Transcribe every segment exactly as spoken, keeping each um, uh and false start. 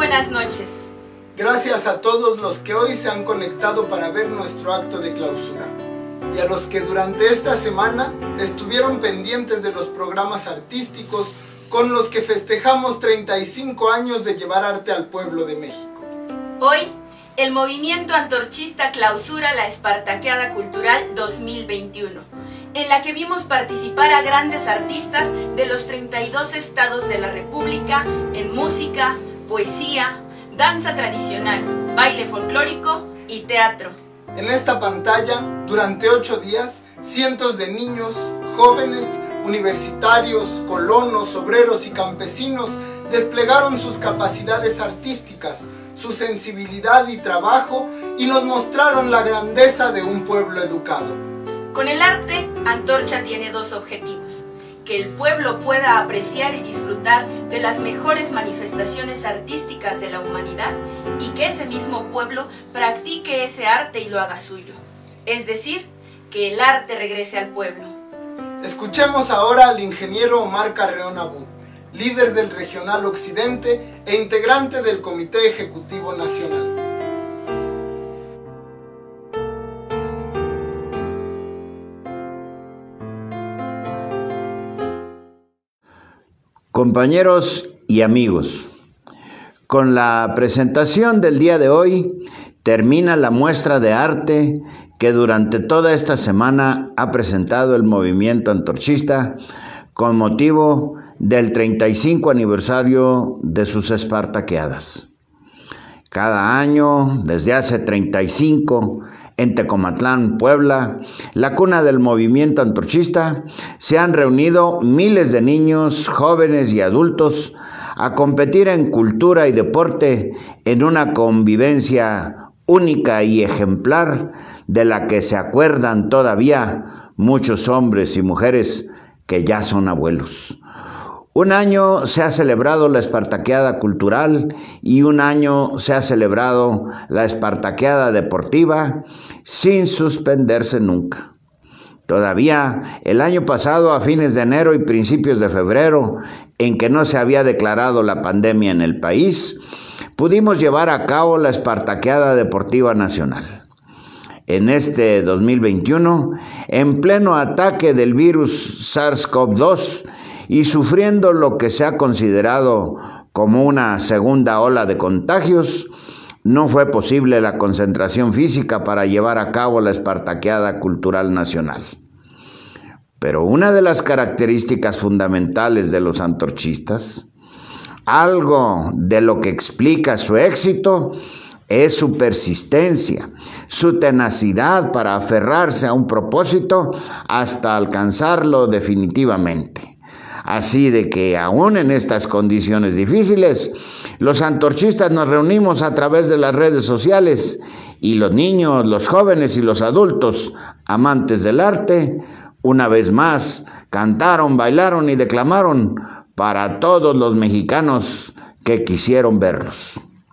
buenas noches. Gracias a todos los que hoy se han conectado para ver nuestro acto de clausura y a los que durante esta semana estuvieron pendientes de los programas artísticos con los que festejamos treinta y cinco años de llevar arte al pueblo de México. Hoy, el movimiento antorchista clausura la Espartaqueada Cultural dos mil veintiuno, en la que vimos participar a grandes artistas de los treinta y dos estados de la República en música, poesía, danza tradicional, baile folclórico y teatro. En esta pantalla, durante ocho días, cientos de niños, jóvenes, universitarios, colonos, obreros y campesinos desplegaron sus capacidades artísticas, su sensibilidad y trabajo y nos mostraron la grandeza de un pueblo educado. Con el arte, Antorcha tiene dos objetivos: que el pueblo pueda apreciar y disfrutar de las mejores manifestaciones artísticas de la humanidad y que ese mismo pueblo practique ese arte y lo haga suyo. Es decir, que el arte regrese al pueblo. Escuchemos ahora al ingeniero Omar Carreón Abud, líder del Regional Occidente e integrante del Comité Ejecutivo Nacional. Compañeros y amigos, con la presentación del día de hoy termina la muestra de arte que durante toda esta semana ha presentado el movimiento antorchista con motivo del treinta y cinco aniversario de sus espartaqueadas. Cada año, desde hace treinta y cinco, en Tecomatlán, Puebla, la cuna del movimiento antorchista, se han reunido miles de niños, jóvenes y adultos a competir en cultura y deporte en una convivencia única y ejemplar de la que se acuerdan todavía muchos hombres y mujeres que ya son abuelos. Un año se ha celebrado la Espartaqueada Cultural y un año se ha celebrado la Espartaqueada Deportiva sin suspenderse nunca. Todavía el año pasado, a fines de enero y principios de febrero, en que no se había declarado la pandemia en el país, pudimos llevar a cabo la Espartaqueada Deportiva Nacional. En este dos mil veintiuno, en pleno ataque del virus SARS CoV dos, y sufriendo lo que se ha considerado como una segunda ola de contagios, no fue posible la concentración física para llevar a cabo la Espartaqueada Cultural Nacional. Pero una de las características fundamentales de los antorchistas, algo de lo que explica su éxito, es su persistencia, su tenacidad para aferrarse a un propósito hasta alcanzarlo definitivamente. Así de que aún en estas condiciones difíciles, los antorchistas nos reunimos a través de las redes sociales y los niños, los jóvenes y los adultos, amantes del arte, una vez más cantaron, bailaron y declamaron para todos los mexicanos que quisieron verlos.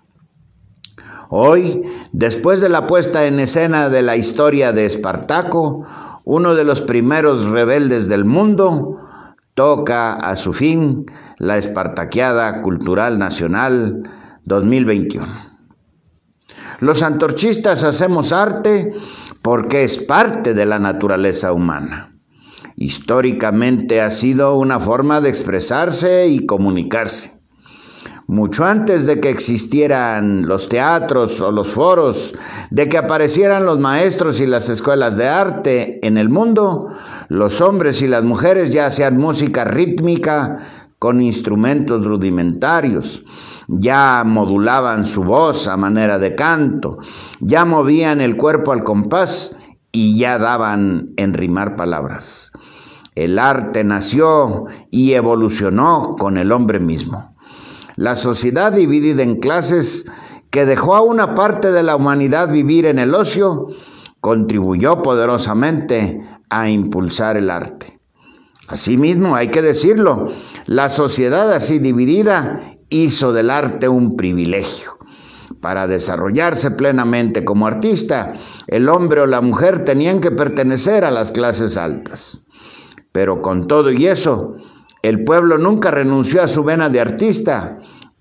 Hoy, después de la puesta en escena de la historia de Espartaco, uno de los primeros rebeldes del mundo, toca a su fin la Espartaqueada Cultural Nacional dos mil veintiuno. Los antorchistas hacemos arte porque es parte de la naturaleza humana. Históricamente ha sido una forma de expresarse y comunicarse. Mucho antes de que existieran los teatros o los foros, de que aparecieran los maestros y las escuelas de arte en el mundo, los hombres y las mujeres ya hacían música rítmica con instrumentos rudimentarios, ya modulaban su voz a manera de canto, ya movían el cuerpo al compás y ya daban en rimar palabras. El arte nació y evolucionó con el hombre mismo. La sociedad dividida en clases, que dejó a una parte de la humanidad vivir en el ocio, contribuyó poderosamente a impulsar el arte. Asimismo, hay que decirlo, la sociedad así dividida hizo del arte un privilegio. Para desarrollarse plenamente como artista, el hombre o la mujer tenían que pertenecer a las clases altas. Pero con todo y eso, el pueblo nunca renunció a su vena de artista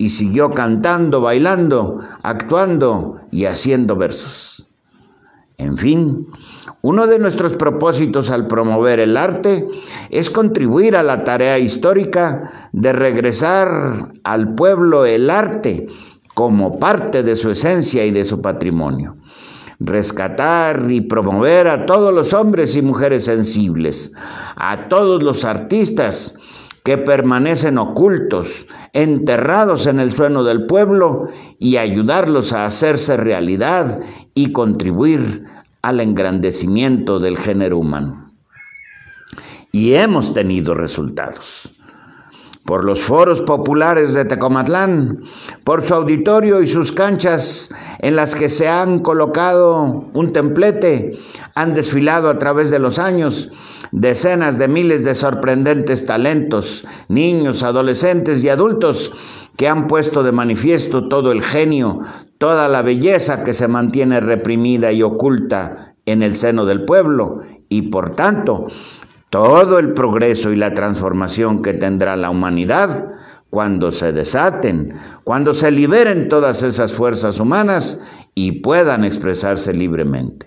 y siguió cantando, bailando, actuando y haciendo versos. En fin, uno de nuestros propósitos al promover el arte es contribuir a la tarea histórica de regresar al pueblo el arte como parte de su esencia y de su patrimonio. Rescatar y promover a todos los hombres y mujeres sensibles, a todos los artistas que permanecen ocultos, enterrados en el suelo del pueblo, y ayudarlos a hacerse realidad y contribuir al engrandecimiento del género humano. Y hemos tenido resultados. Por los foros populares de Tecomatlán, por su auditorio y sus canchas en las que se han colocado un templete, han desfilado a través de los años decenas de miles de sorprendentes talentos, niños, adolescentes y adultos que han puesto de manifiesto todo el genio, toda la belleza que se mantiene reprimida y oculta en el seno del pueblo y, por tanto, todo el progreso y la transformación que tendrá la humanidad cuando se desaten, cuando se liberen todas esas fuerzas humanas y puedan expresarse libremente.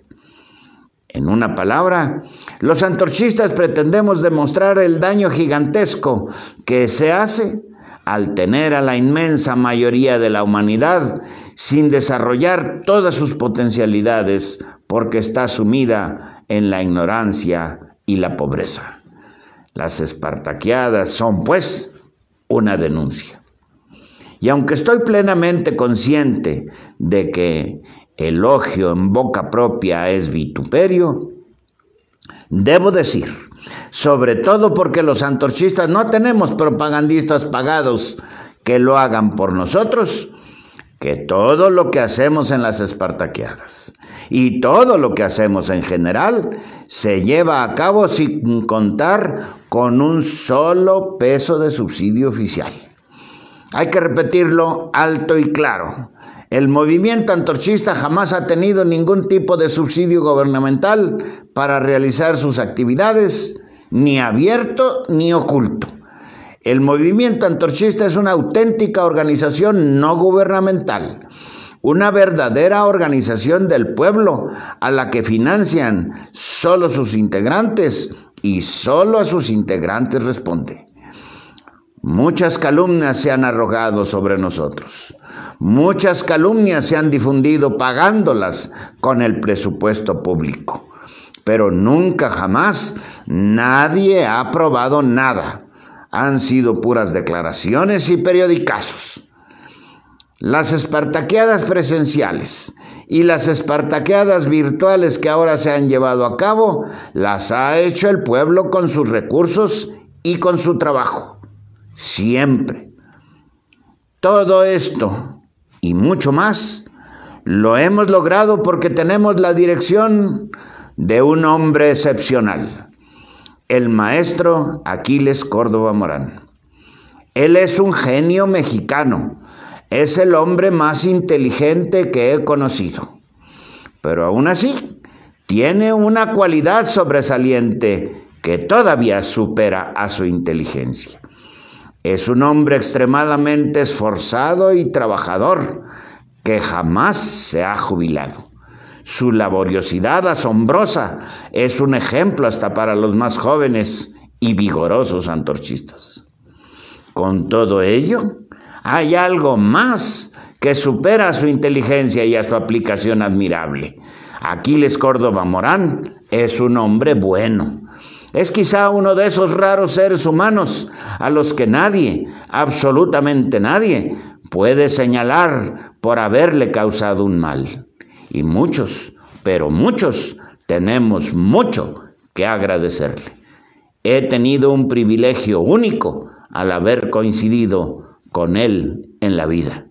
En una palabra, los antorchistas pretendemos demostrar el daño gigantesco que se hace al tener a la inmensa mayoría de la humanidad sin desarrollar todas sus potencialidades porque está sumida en la ignorancia y la pobreza. Las espartaquiadas son, pues, una denuncia. Y aunque estoy plenamente consciente de que elogio en boca propia es vituperio, debo decir, sobre todo porque los antorchistas no tenemos propagandistas pagados que lo hagan por nosotros, que todo lo que hacemos en las espartaquiadas y todo lo que hacemos en general se lleva a cabo sin contar con un solo peso de subsidio oficial. Hay que repetirlo alto y claro. El movimiento antorchista jamás ha tenido ningún tipo de subsidio gubernamental para realizar sus actividades, ni abierto ni oculto. El movimiento antorchista es una auténtica organización no gubernamental, una verdadera organización del pueblo a la que financian solo sus integrantes y solo a sus integrantes responde. Muchas calumnias se han arrojado sobre nosotros. Muchas calumnias se han difundido pagándolas con el presupuesto público. Pero nunca jamás nadie ha probado nada. Han sido puras declaraciones y periodicazos. Las espartaquiadas presenciales y las espartaquiadas virtuales que ahora se han llevado a cabo, las ha hecho el pueblo con sus recursos y con su trabajo. Siempre. Todo esto y mucho más lo hemos logrado porque tenemos la dirección de un hombre excepcional, el maestro Aquiles Córdoba Morán. Él es un genio mexicano, es el hombre más inteligente que he conocido, pero aún así tiene una cualidad sobresaliente que todavía supera a su inteligencia. Es un hombre extremadamente esforzado y trabajador que jamás se ha jubilado. Su laboriosidad asombrosa es un ejemplo hasta para los más jóvenes y vigorosos antorchistas. Con todo ello, hay algo más que supera a su inteligencia y a su aplicación admirable. Aquiles Córdoba Morán es un hombre bueno. Es quizá uno de esos raros seres humanos a los que nadie, absolutamente nadie, puede señalar por haberle causado un mal. Y muchos, pero muchos, tenemos mucho que agradecerle. He tenido un privilegio único al haber coincidido con él en la vida.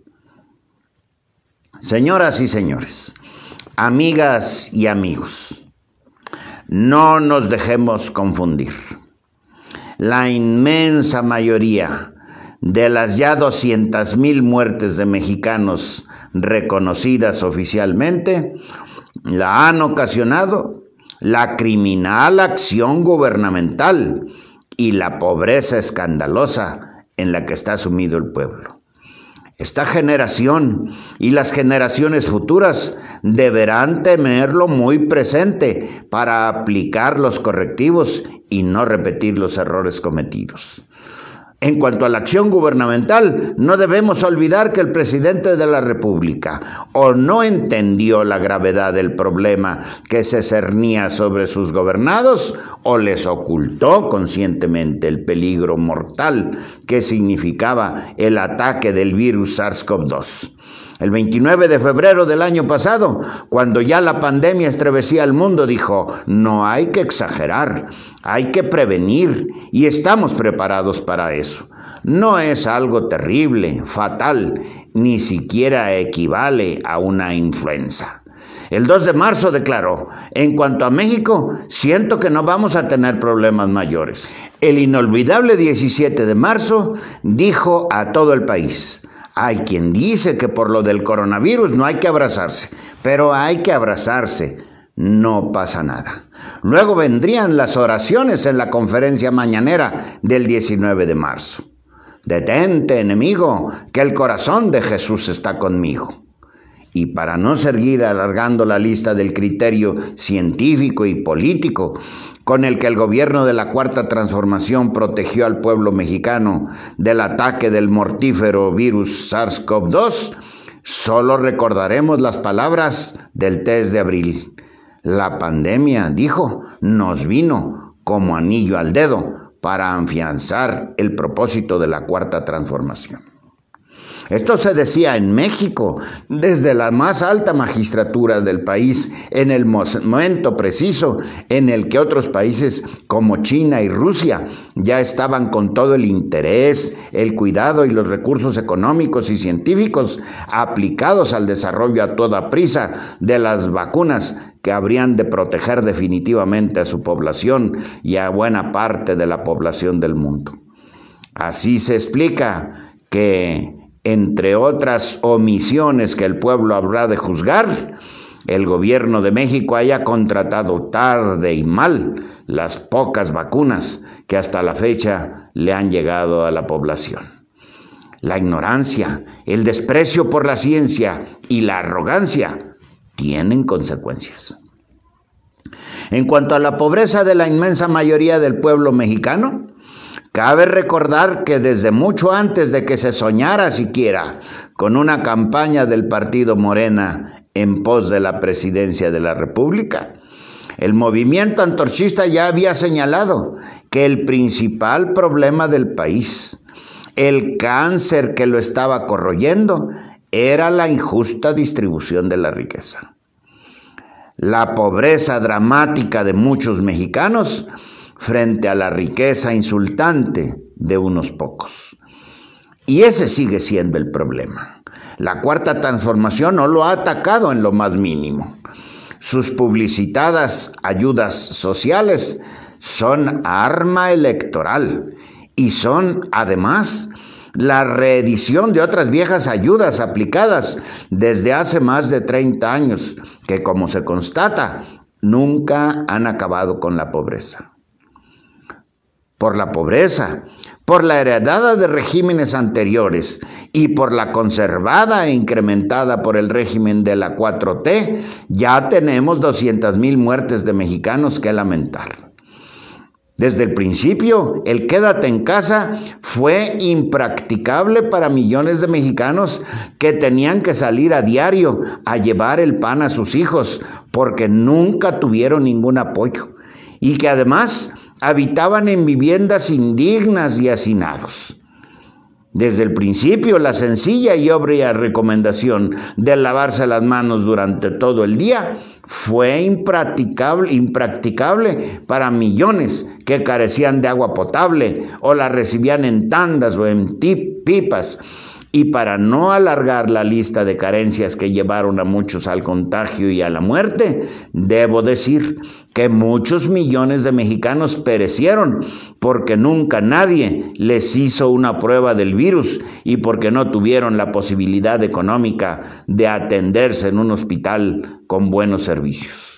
Señoras y señores, amigas y amigos, no nos dejemos confundir. La inmensa mayoría de las ya doscientas mil muertes de mexicanos reconocidas oficialmente la han ocasionado la criminal acción gubernamental y la pobreza escandalosa en la que está sumido el pueblo. Esta generación y las generaciones futuras deberán tenerlo muy presente para aplicar los correctivos y no repetir los errores cometidos. En cuanto a la acción gubernamental, no debemos olvidar que el presidente de la República o no entendió la gravedad del problema que se cernía sobre sus gobernados o les ocultó conscientemente el peligro mortal que significaba el ataque del virus SARS CoV dos. El veintinueve de febrero del año pasado, cuando ya la pandemia estremecía al mundo, dijo: no hay que exagerar, hay que prevenir y estamos preparados para eso. No es algo terrible, fatal, ni siquiera equivale a una influenza. El dos de marzo declaró: en cuanto a México, siento que no vamos a tener problemas mayores. El inolvidable diecisiete de marzo dijo a todo el país: hay quien dice que por lo del coronavirus no hay que abrazarse, pero hay que abrazarse, no pasa nada. Luego vendrían las oraciones en la conferencia mañanera del diecinueve de marzo. Detente, enemigo, que el corazón de Jesús está conmigo. Y para no seguir alargando la lista del criterio científico y político con el que el gobierno de la Cuarta Transformación protegió al pueblo mexicano del ataque del mortífero virus SARS CoV dos, solo recordaremos las palabras del tres de abril. La pandemia, dijo, nos vino como anillo al dedo para afianzar el propósito de la Cuarta Transformación. Esto se decía en México, desde la más alta magistratura del país, en el momento preciso en el que otros países como China y Rusia ya estaban con todo el interés, el cuidado y los recursos económicos y científicos aplicados al desarrollo a toda prisa de las vacunas que habrían de proteger definitivamente a su población y a buena parte de la población del mundo. Así se explica que, entre otras omisiones que el pueblo habrá de juzgar, el gobierno de México haya contratado tarde y mal las pocas vacunas que hasta la fecha le han llegado a la población. La ignorancia, el desprecio por la ciencia y la arrogancia tienen consecuencias. En cuanto a la pobreza de la inmensa mayoría del pueblo mexicano, cabe recordar que desde mucho antes de que se soñara siquiera con una campaña del partido Morena en pos de la presidencia de la República, el movimiento antorchista ya había señalado que el principal problema del país, el cáncer que lo estaba corroyendo, era la injusta distribución de la riqueza. La pobreza dramática de muchos mexicanos frente a la riqueza insultante de unos pocos. Y ese sigue siendo el problema. La Cuarta Transformación no lo ha atacado en lo más mínimo. Sus publicitadas ayudas sociales son arma electoral y son, además, la reedición de otras viejas ayudas aplicadas desde hace más de treinta años, que, como se constata, nunca han acabado con la pobreza. Por la pobreza, por la heredada de regímenes anteriores y por la conservada e incrementada por el régimen de la cuatro T, ya tenemos doscientas mil muertes de mexicanos que lamentar. Desde el principio, el quédate en casa fue impracticable para millones de mexicanos que tenían que salir a diario a llevar el pan a sus hijos porque nunca tuvieron ningún apoyo y que además habitaban en viviendas indignas y hacinados. Desde el principio, la sencilla y obvia recomendación de lavarse las manos durante todo el día fue impracticable, impracticable para millones que carecían de agua potable o la recibían en tandas o en pipas. Y para no alargar la lista de carencias que llevaron a muchos al contagio y a la muerte, debo decir que muchos millones de mexicanos perecieron porque nunca nadie les hizo una prueba del virus y porque no tuvieron la posibilidad económica de atenderse en un hospital con buenos servicios.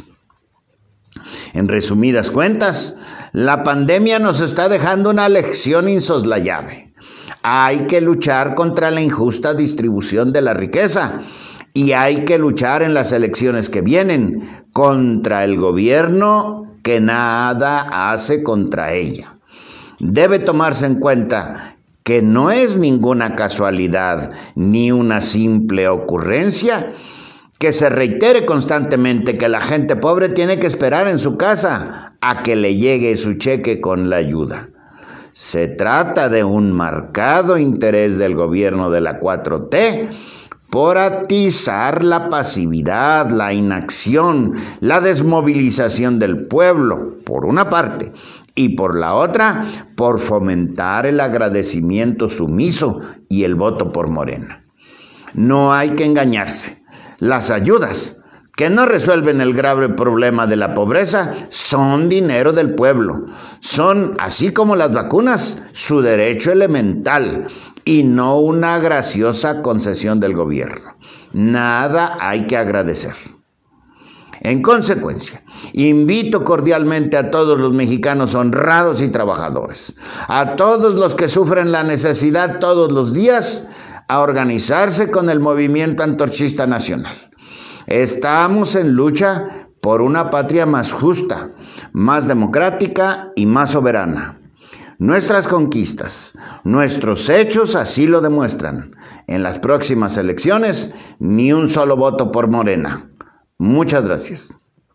En resumidas cuentas, la pandemia nos está dejando una lección insoslayable. Hay que luchar contra la injusta distribución de la riqueza y hay que luchar en las elecciones que vienen contra el gobierno que nada hace contra ella. Debe tomarse en cuenta que no es ninguna casualidad ni una simple ocurrencia que se reitere constantemente que la gente pobre tiene que esperar en su casa a que le llegue su cheque con la ayuda. Se trata de un marcado interés del gobierno de la cuatro T por atizar la pasividad, la inacción, la desmovilización del pueblo, por una parte, y por la otra, por fomentar el agradecimiento sumiso y el voto por Morena. No hay que engañarse. Las ayudas que no resuelven el grave problema de la pobreza son dinero del pueblo. Son, así como las vacunas, su derecho elemental y no una graciosa concesión del gobierno. Nada hay que agradecer. En consecuencia, invito cordialmente a todos los mexicanos honrados y trabajadores, a todos los que sufren la necesidad todos los días, a organizarse con el Movimiento Antorchista Nacional. Estamos en lucha por una patria más justa, más democrática y más soberana. Nuestras conquistas, nuestros hechos así lo demuestran. En las próximas elecciones, ni un solo voto por Morena. Muchas gracias.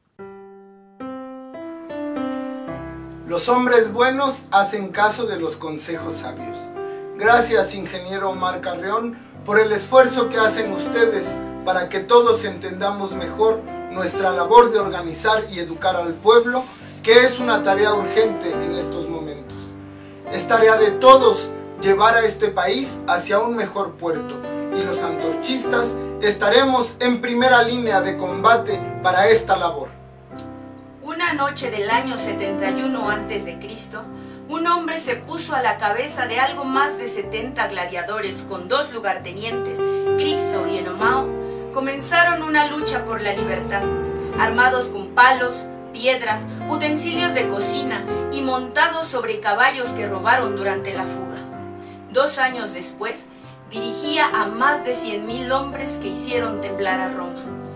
Los hombres buenos hacen caso de los consejos sabios. Gracias, ingeniero Omar Carreón, por el esfuerzo que hacen ustedes para que todos entendamos mejor nuestra labor de organizar y educar al pueblo, que es una tarea urgente en estos momentos. Es tarea de todos llevar a este país hacia un mejor puerto, y los antorchistas estaremos en primera línea de combate para esta labor. Una noche del año setenta y uno antes de Cristo, un hombre se puso a la cabeza de algo más de setenta gladiadores con dos lugartenientes, Grixo y Enomao. Comenzaron una lucha por la libertad, armados con palos, piedras, utensilios de cocina y montados sobre caballos que robaron durante la fuga. Dos años después, dirigía a más de cien mil hombres que hicieron temblar a Roma.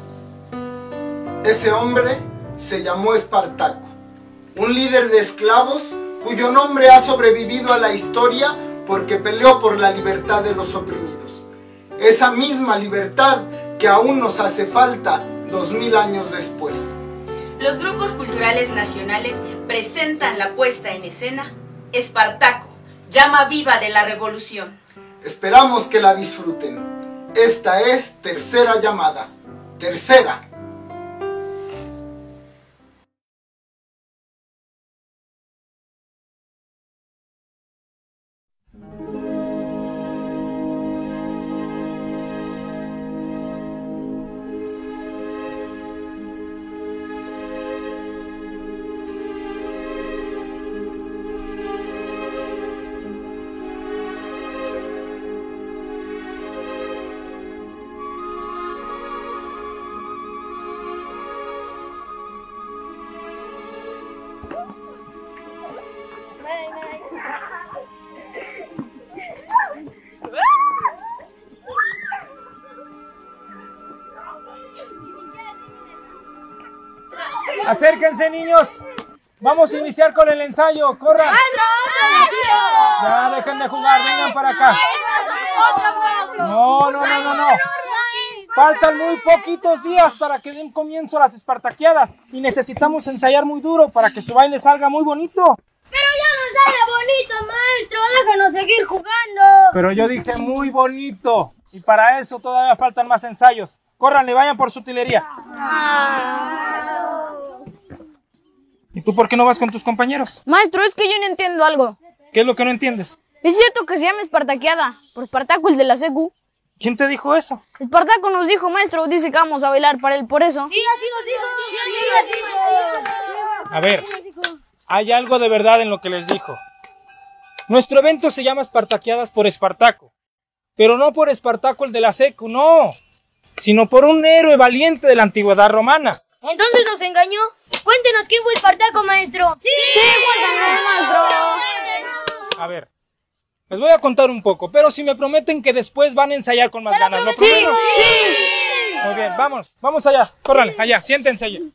Ese hombre se llamó Espartaco, un líder de esclavos cuyo nombre ha sobrevivido a la historia porque peleó por la libertad de los oprimidos. Esa misma libertad que aún nos hace falta dos mil años después. Los grupos culturales nacionales presentan la puesta en escena Espartaco, llama viva de la revolución. Esperamos que la disfruten. Esta es Tercera Llamada. Tercera. Acérquense, niños. Vamos a iniciar con el ensayo. ¡Corran! Ya, dejen de jugar. Vengan para acá. No, no, no, no, no. Faltan muy poquitos días para que den comienzo a las espartaqueadas. Y necesitamos ensayar muy duro para que su baile salga muy bonito. Pero ya no sale bonito, maestro. Déjanos seguir jugando. Pero yo dije muy bonito. Y para eso todavía faltan más ensayos. Córranle, vayan por su utilería. ¿Y tú por qué no vas con tus compañeros? Maestro, es que yo no entiendo algo. ¿Qué es lo que no entiendes? ¿Es cierto que se llama Espartaqueada por Espartaco, el de la secu? ¿Quién te dijo eso? Espartaco nos dijo, maestro, dice que vamos a bailar para él por eso. Sí, así nos dijo. Sí, así nos dijo. A ver, hay algo de verdad en lo que les dijo. Nuestro evento se llama Espartaqueadas por Espartaco, pero no por Espartaco el de la secu, no, sino por un héroe valiente de la antigüedad romana. ¿Entonces nos engañó? Cuéntenos quién fue Espartaco, maestro. Sí, sí, cuéntanos, maestro. A ver, Les voy a contar un poco, pero si me prometen que después van a ensayar con más ganas. ¿Lo ¡Sí! prometo? ¡Sí! Muy bien, vamos, vamos allá. Córranle, allá, siéntense allá.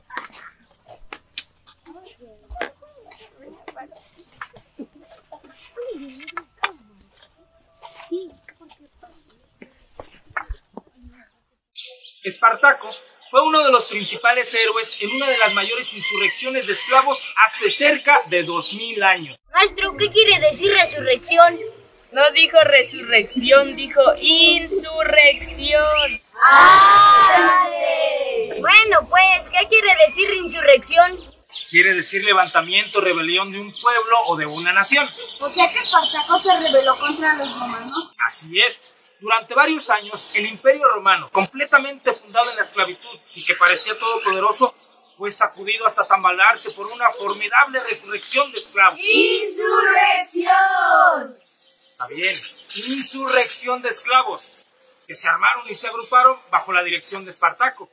Espartaco fue uno de los principales héroes en una de las mayores insurrecciones de esclavos hace cerca de dos mil años. Maestro, ¿qué quiere decir resurrección? No dijo resurrección, dijo insurrección. ¡Ándale! Bueno, pues, ¿qué quiere decir insurrección? Quiere decir levantamiento, rebelión de un pueblo o de una nación. O sea que Espartaco se rebeló contra los romanos. Así es. Durante varios años, el Imperio Romano, completamente fundado en la esclavitud y que parecía todopoderoso, fue sacudido hasta tambalearse por una formidable resurrección de esclavos. ¡Insurrección! Está bien, insurrección de esclavos, que se armaron y se agruparon bajo la dirección de Espartaco.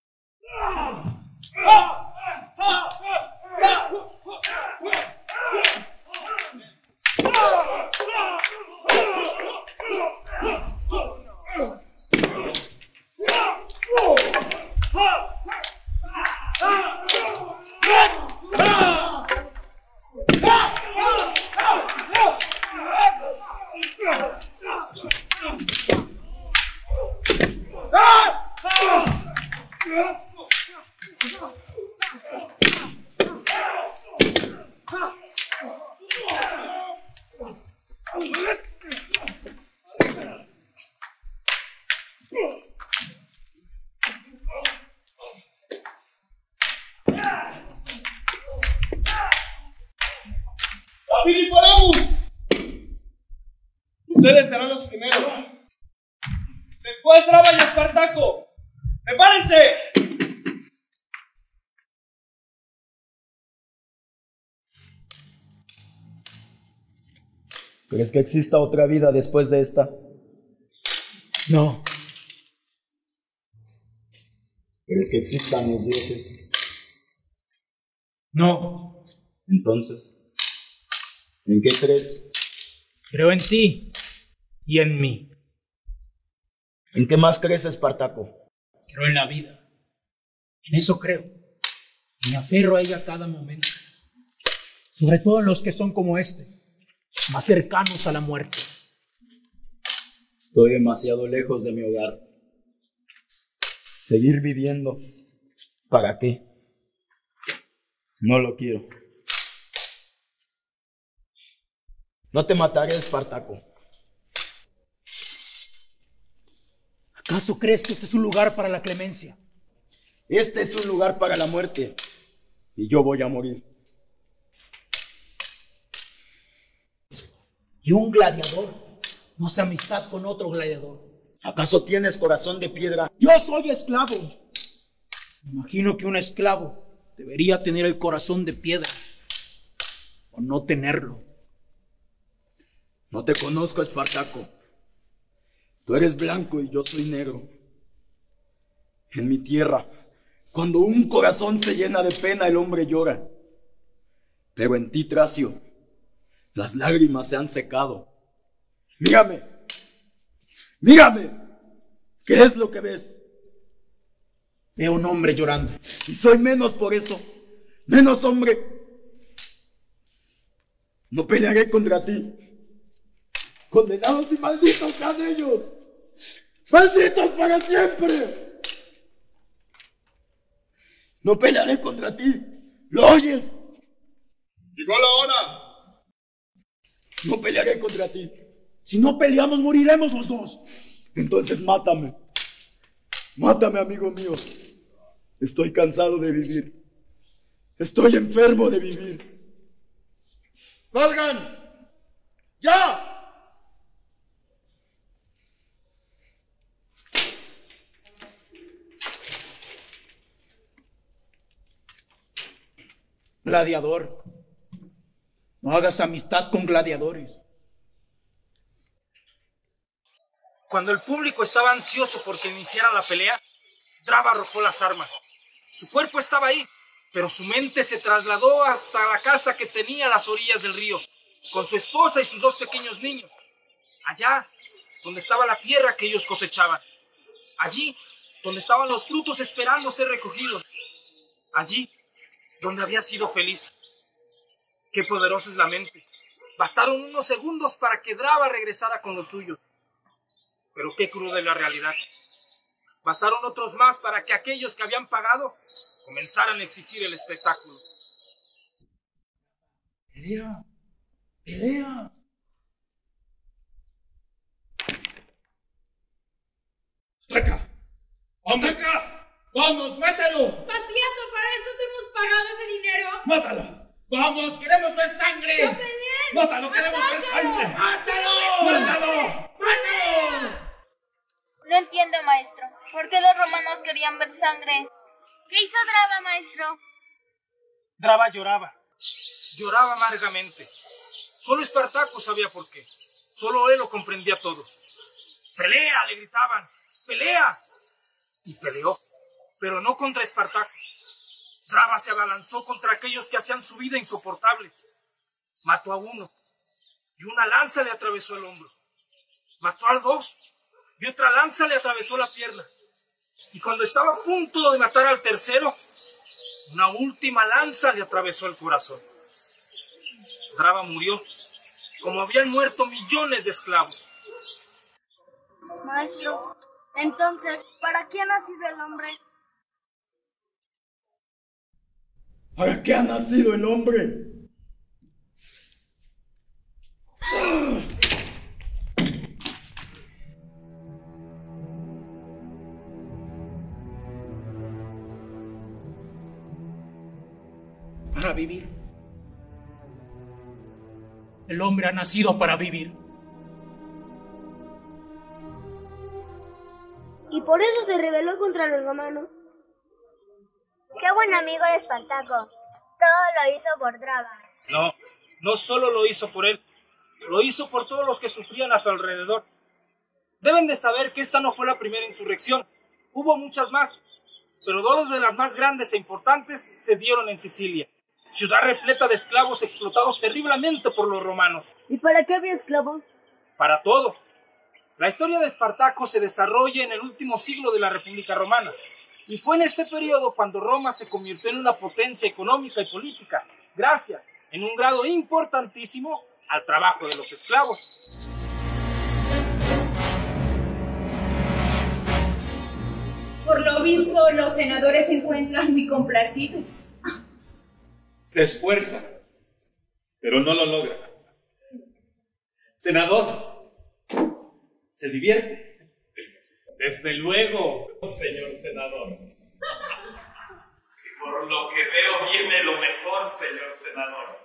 ¡Filipolemus! Ustedes serán los primeros. Después Draba y Espartaco. ¡Prepárense! ¿Crees que exista otra vida después de esta? No. ¿Crees que existan los dioses? No. Entonces, ¿en qué crees? Creo en ti y en mí. ¿En qué más crees, Espartaco? Creo en la vida. En eso creo. Y me aferro a ella a cada momento. Sobre todo en los que son como este, más cercanos a la muerte. Estoy demasiado lejos de mi hogar. Seguir viviendo, ¿para qué? No lo quiero. No te mataré, Espartaco. ¿Acaso crees que este es un lugar para la clemencia? Este es un lugar para la muerte. Y yo voy a morir. Y un gladiador no hace amistad con otro gladiador. ¿Acaso tienes corazón de piedra? Yo soy esclavo. Me imagino que un esclavo debería tener el corazón de piedra. O no tenerlo. No te conozco, Espartaco. Tú eres blanco y yo soy negro. En mi tierra, cuando un corazón se llena de pena, el hombre llora. Pero en ti, Tracio, las lágrimas se han secado. Mírame, mírame. ¿Qué es lo que ves? Veo un hombre llorando. Y soy menos por eso, menos hombre. No pelearé contra ti. Condenados y malditos sean ellos. ¡Malditos para siempre! No pelearé contra ti. ¿Lo oyes? Llegó la hora. No pelearé contra ti. Si no peleamos, moriremos los dos. Entonces mátame. Mátame, amigo mío. Estoy cansado de vivir. Estoy enfermo de vivir. ¡Salgan! ¡Ya! Gladiador, no hagas amistad con gladiadores. Cuando el público estaba ansioso porque iniciara la pelea, Draba arrojó las armas. Su cuerpo estaba ahí, pero su mente se trasladó hasta la casa que tenía a las orillas del río, con su esposa y sus dos pequeños niños, allá donde estaba la tierra que ellos cosechaban, allí donde estaban los frutos esperando ser recogidos, allí donde había sido feliz. Qué poderosa es la mente. Bastaron unos segundos para que Drava regresara con los suyos. Pero qué cruda es la realidad. Bastaron otros más para que aquellos que habían pagado comenzaran a exigir el espectáculo. Pelea, pelea. ¡Ataca! ¡Ataca! ¡Vamos, mátalo! Paciato, para esto te hemos pagado ese dinero. ¡Mátalo! ¡Vamos, queremos ver sangre! ¡No peleen! ¡Mátalo, queremos ver sangre! ¡Mátalo! ¡Mátalo! ¡Mátalo! No entiendo, maestro. ¿Por qué los romanos querían ver sangre? ¿Qué hizo Drava, maestro? Drava lloraba. Lloraba amargamente. Solo Espartaco sabía por qué. Solo él lo comprendía todo. ¡Pelea!, le gritaban. ¡Pelea! Y peleó, pero no contra Espartaco. Drava se abalanzó contra aquellos que hacían su vida insoportable. Mató a uno, y una lanza le atravesó el hombro. Mató a dos, y otra lanza le atravesó la pierna. Y cuando estaba a punto de matar al tercero, una última lanza le atravesó el corazón. Drava murió, como habían muerto millones de esclavos. Maestro, entonces, ¿para quién ha nacido el hombre? ¿Para qué ha nacido el hombre? Para vivir. El hombre ha nacido para vivir. Y por eso se rebeló contra los romanos. Qué buen amigo era Espartaco. Todo lo hizo por Drava. No, no solo lo hizo por él, lo hizo por todos los que sufrían a su alrededor. Deben de saber que esta no fue la primera insurrección. Hubo muchas más, pero dos de las más grandes e importantes se dieron en Sicilia, ciudad repleta de esclavos explotados terriblemente por los romanos. ¿Y para qué había esclavos? Para todo. La historia de Espartaco se desarrolla en el último siglo de la República Romana, y fue en este periodo cuando Roma se convirtió en una potencia económica y política, gracias, en un grado importantísimo, al trabajo de los esclavos. Por lo visto, los senadores se encuentran muy complacidos. Se esfuerza, pero no lo logra. Senador, ¿se divierte? Desde luego, señor senador. Y por lo que veo viene lo mejor, señor senador.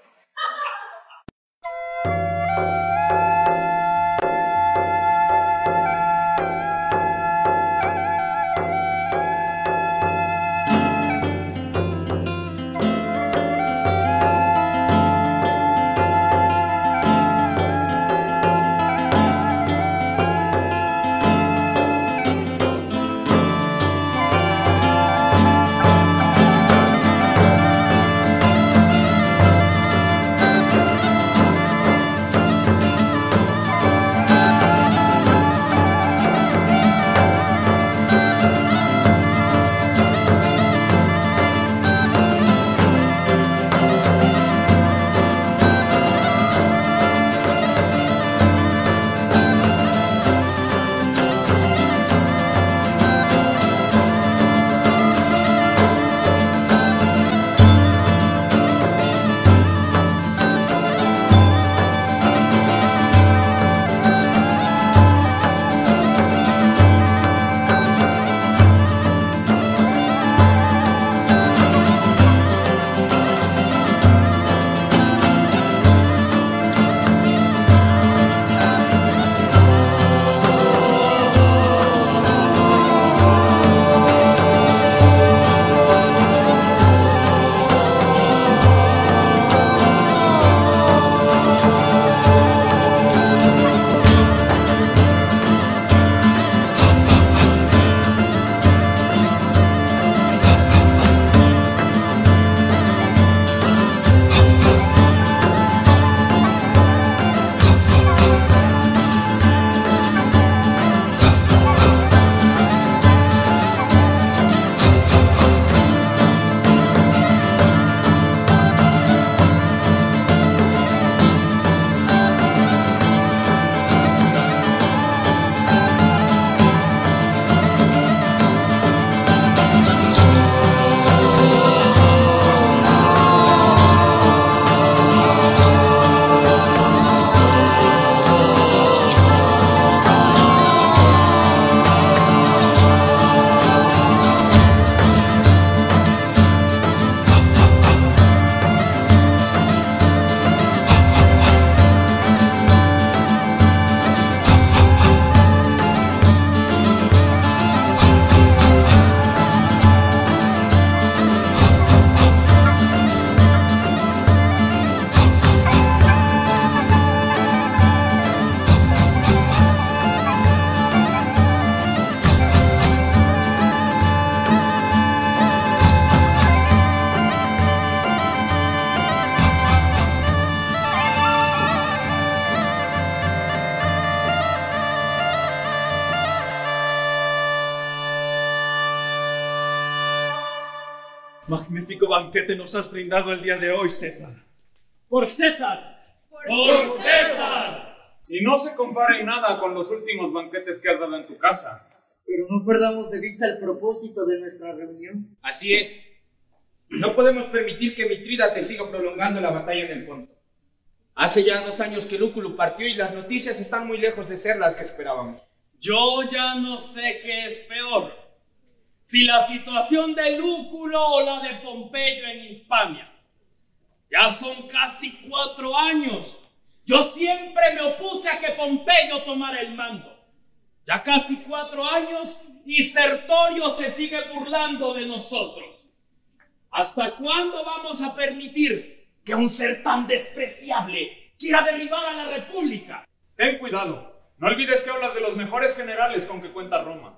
Magnífico banquete nos has brindado el día de hoy, César. ¡Por César! ¡Por, ¡Por César! Y no se compare en nada con los últimos banquetes que has dado en tu casa. Pero no perdamos de vista el propósito de nuestra reunión. Así es. No podemos permitir que Mitrídates siga prolongando la batalla en el Ponto. Hace ya dos años que Lúculo partió y las noticias están muy lejos de ser las que esperábamos. Yo ya no sé qué es peor. Si la situación de Lúculo o la de Pompeyo en Hispania. Ya son casi cuatro años. Yo siempre me opuse a que Pompeyo tomara el mando. Ya casi cuatro años y Sertorio se sigue burlando de nosotros. ¿Hasta cuándo vamos a permitir que un ser tan despreciable quiera derribar a la República? Ten cuidado. No olvides que hablas de los mejores generales con que cuenta Roma.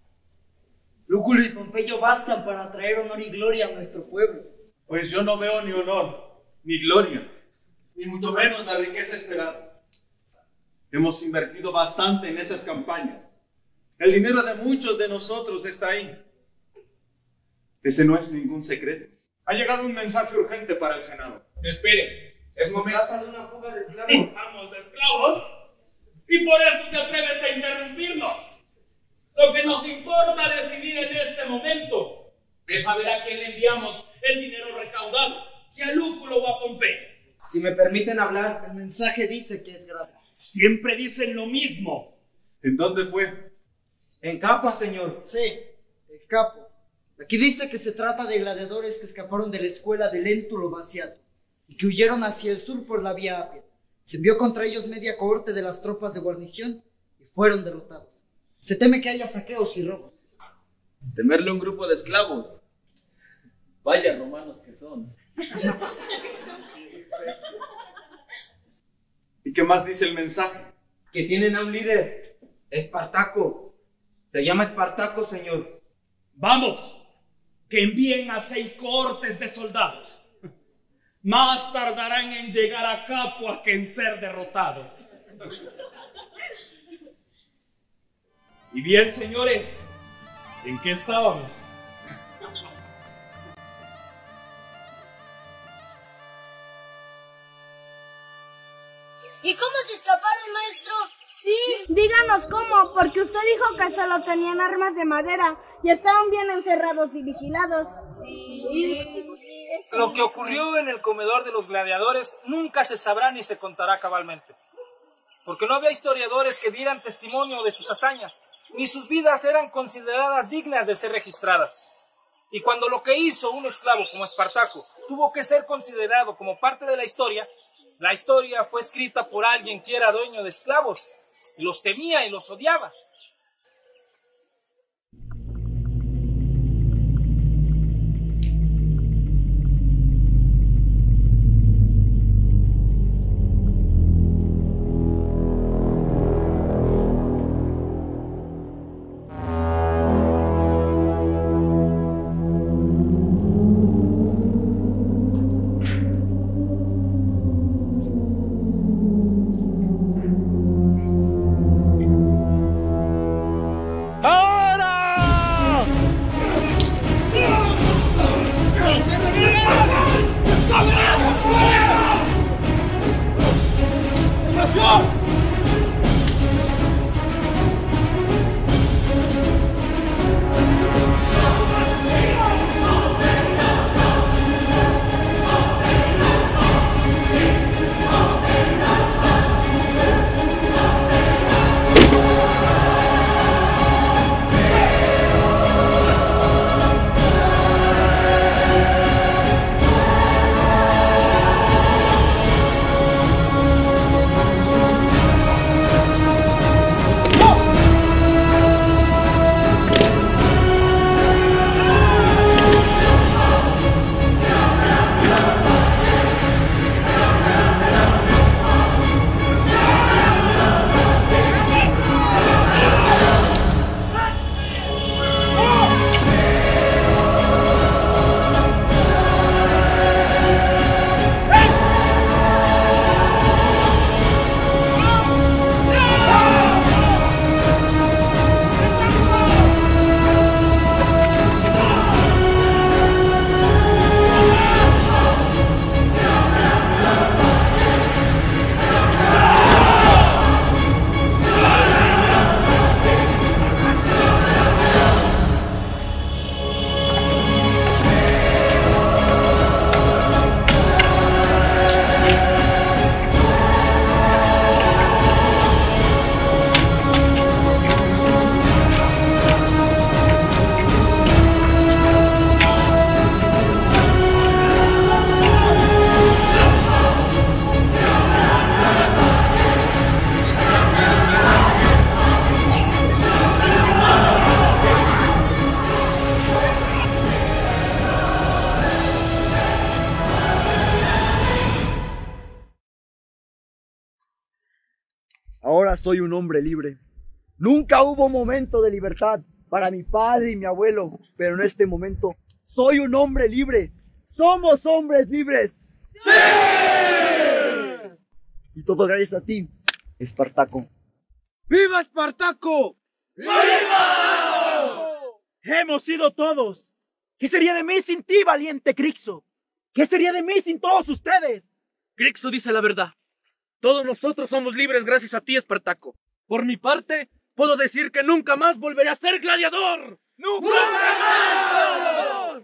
Lúculo y Pompeyo bastan para traer honor y gloria a nuestro pueblo. Pues yo no veo ni honor, ni gloria, ni mucho menos la riqueza esperada. Hemos invertido bastante en esas campañas. El dinero de muchos de nosotros está ahí. Ese no es ningún secreto. Ha llegado un mensaje urgente para el Senado. Espere, es momento de una fuga de esclavos. ¿Vamos, esclavos? ¿Y por eso te atreves a interrumpirnos? Lo que nos importa decidir en este momento es saber a quién le enviamos el dinero recaudado, si a Lúculo o a Pompeyo. Si me permiten hablar, el mensaje dice que es grave. Siempre dicen lo mismo. ¿En dónde fue? En Capa, señor. Sí, en Capo. Aquí dice que se trata de gladiadores que escaparon de la escuela de Léntulo Baciato y que huyeron hacia el sur por la vía Apia. Se envió contra ellos media cohorte de las tropas de guarnición y fueron derrotados. Se teme que haya saqueos y robos. Temerle a un grupo de esclavos. Vaya romanos que son. ¿Y qué más dice el mensaje? Que tienen a un líder, Espartaco. Se llama Espartaco, señor. Vamos, que envíen a seis cohortes de soldados. Más tardarán en llegar a Capua que en ser derrotados. Y bien, señores, ¿en qué estábamos? ¿Y cómo se escaparon, maestro? Sí, díganos cómo, porque usted dijo que solo tenían armas de madera y estaban bien encerrados y vigilados. Sí. Lo que ocurrió en el comedor de los gladiadores nunca se sabrá ni se contará cabalmente, porque no había historiadores que dieran testimonio de sus hazañas, ni sus vidas eran consideradas dignas de ser registradas. Y cuando lo que hizo un esclavo como Espartaco tuvo que ser considerado como parte de la historia, la historia fue escrita por alguien que era dueño de esclavos, y los temía y los odiaba. Ahora soy un hombre libre. Nunca hubo momento de libertad para mi padre y mi abuelo, pero en este momento soy un hombre libre. ¡Somos hombres libres! ¡Sí! Y todo gracias a ti, Espartaco. ¡Viva Espartaco! ¡Viva! Hemos sido todos. ¿Qué sería de mí sin ti, valiente Crixo? ¿Qué sería de mí sin todos ustedes? Crixo dice la verdad. Todos nosotros somos libres gracias a ti, Espartaco. Por mi parte, puedo decir que nunca más volveré a ser gladiador. ¡Nunca, ¡Nunca más!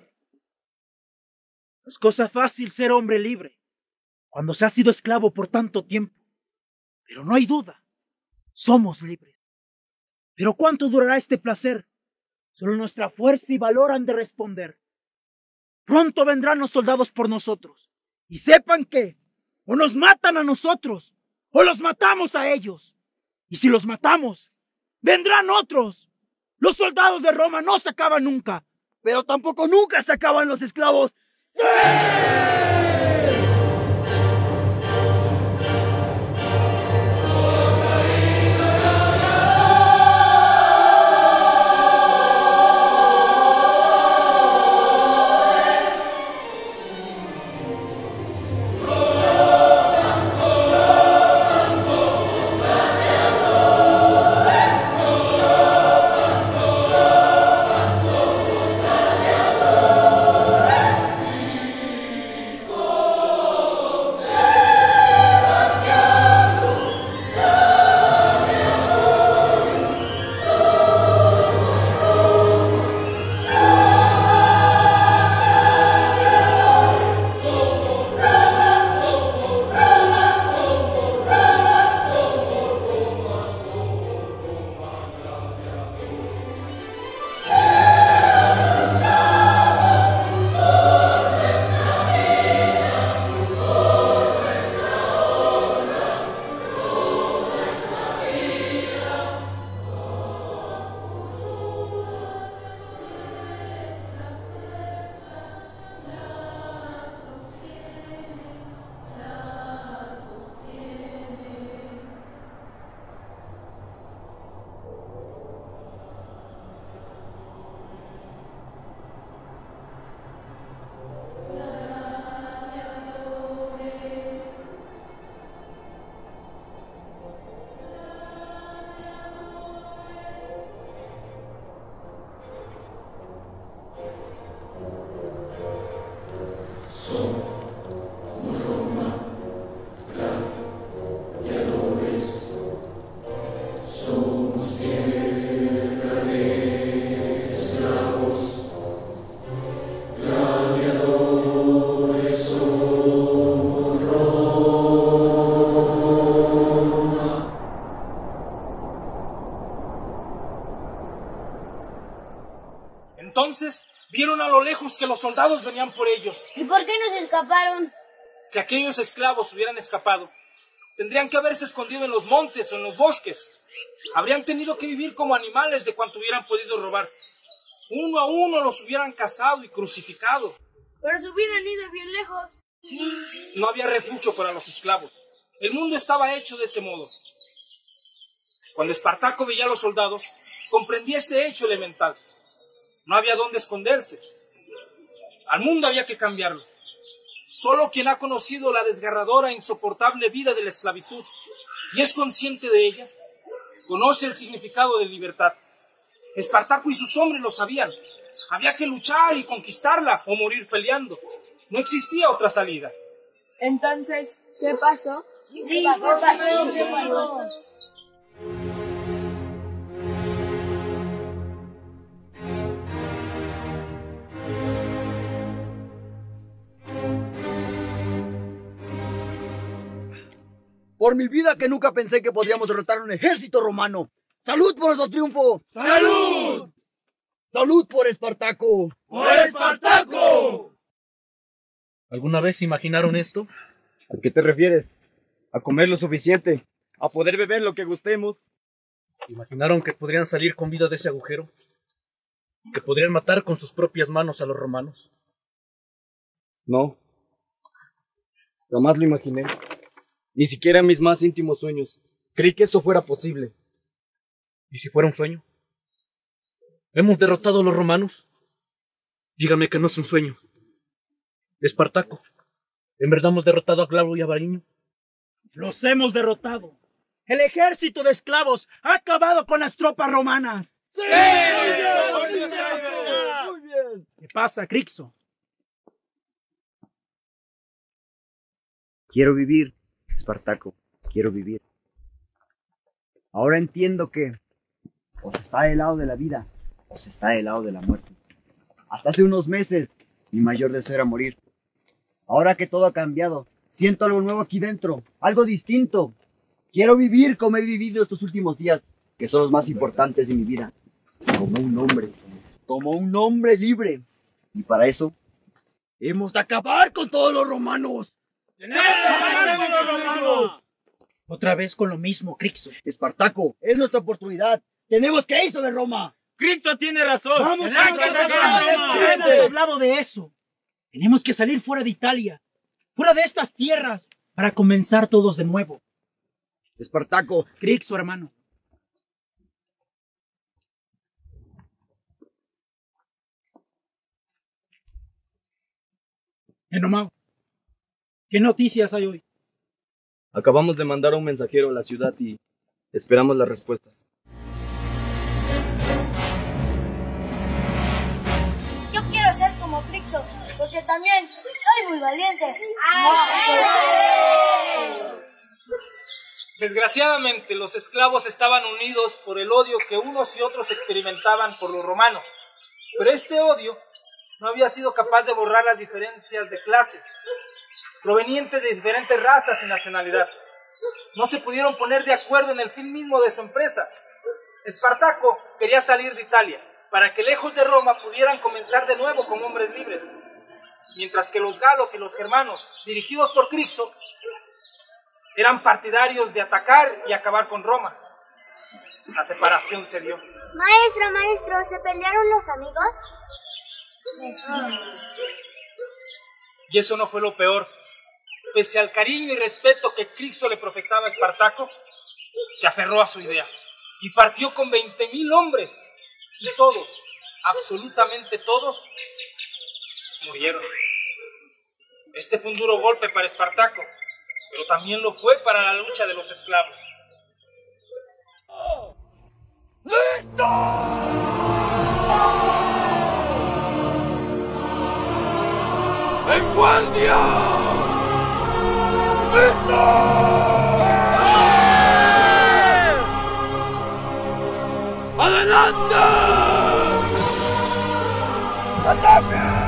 Es cosa fácil ser hombre libre cuando se ha sido esclavo por tanto tiempo. Pero no hay duda, somos libres. Pero ¿cuánto durará este placer? Solo nuestra fuerza y valor han de responder. Pronto vendrán los soldados por nosotros. Y sepan que o nos matan a nosotros o los matamos a ellos. Y si los matamos, vendrán otros. Los soldados de Roma no se acaban nunca. Pero tampoco nunca se acaban los esclavos. ¡Sí! Entonces vieron a lo lejos que los soldados venían por ellos. ¿Y por qué no se escaparon? Si aquellos esclavos hubieran escapado, tendrían que haberse escondido en los montes o en los bosques. Habrían tenido que vivir como animales de cuanto hubieran podido robar. Uno a uno los hubieran cazado y crucificado. Pero se hubieran ido bien lejos. No había refugio para los esclavos. El mundo estaba hecho de ese modo. Cuando Espartaco veía a los soldados, comprendía este hecho elemental. No había dónde esconderse. Al mundo había que cambiarlo. Solo quien ha conocido la desgarradora e insoportable vida de la esclavitud y es consciente de ella, conoce el significado de libertad. Espartaco y sus hombres lo sabían. Había que luchar y conquistarla o morir peleando. No existía otra salida. Entonces, ¿qué pasó? Sí, ¿qué pasó? ¿Qué pasó? Por mi vida que nunca pensé que podríamos derrotar un ejército romano. ¡Salud por nuestro triunfo! ¡Salud! ¡Salud por Espartaco! ¡Por Espartaco! ¿Alguna vez imaginaron esto? ¿A qué te refieres? ¿A comer lo suficiente? ¿A poder beber lo que gustemos? ¿Imaginaron que podrían salir con vida de ese agujero? ¿Que podrían matar con sus propias manos a los romanos? No. Jamás lo imaginé. Ni siquiera en mis más íntimos sueños. Creí que esto fuera posible. ¿Y si fuera un sueño? ¿Hemos derrotado a los romanos? Dígame que no es un sueño. Espartaco, ¿en verdad hemos derrotado a Glauco y a Variño? Los hemos derrotado. El ejército de esclavos ha acabado con las tropas romanas. ¡Sí! ¡Muy bien! ¡Muy bien! ¿Qué pasa, Crixo? Quiero vivir, Espartaco, quiero vivir. Ahora entiendo que o se está del lado de la vida o se está del lado de la muerte. Hasta hace unos meses mi mayor deseo era morir. Ahora que todo ha cambiado, siento algo nuevo aquí dentro, algo distinto. Quiero vivir como he vivido estos últimos días, que son los más importantes de mi vida. Como un hombre, como un hombre libre. Y para eso, hemos de acabar con todos los romanos. Otra vez con lo mismo, Crixo. Espartaco, es nuestra oportunidad. Tenemos que ir sobre Roma. Crixo tiene razón. Vamos, Tenemos vamos, que vamos, Roma. vamos. Ya hemos hablado de eso. Tenemos que salir fuera de Italia, fuera de estas tierras, para comenzar todos de nuevo. Espartaco. Crixo, hermano. Enomao, ¿qué noticias hay hoy? Acabamos de mandar a un mensajero a la ciudad y esperamos las respuestas. Yo quiero ser como Crixo, porque también soy muy valiente. Desgraciadamente, los esclavos estaban unidos por el odio que unos y otros experimentaban por los romanos. Pero este odio no había sido capaz de borrar las diferencias de clases, provenientes de diferentes razas y nacionalidad. No se pudieron poner de acuerdo en el fin mismo de su empresa. Espartaco quería salir de Italia, para que lejos de Roma pudieran comenzar de nuevo como hombres libres, mientras que los galos y los germanos, dirigidos por Crixo, eran partidarios de atacar y acabar con Roma. La separación se dio. Maestro, maestro, ¿se pelearon los amigos? Y eso no fue lo peor. Pese al cariño y respeto que Crixo le profesaba a Espartaco, se aferró a su idea y partió con veinte mil hombres. Y todos, absolutamente todos, murieron. Este fue un duro golpe para Espartaco, pero también lo fue para la lucha de los esclavos. ¡Listo! ¡En guardia! ¡Listo! ¡Adelante! ¡Ataque!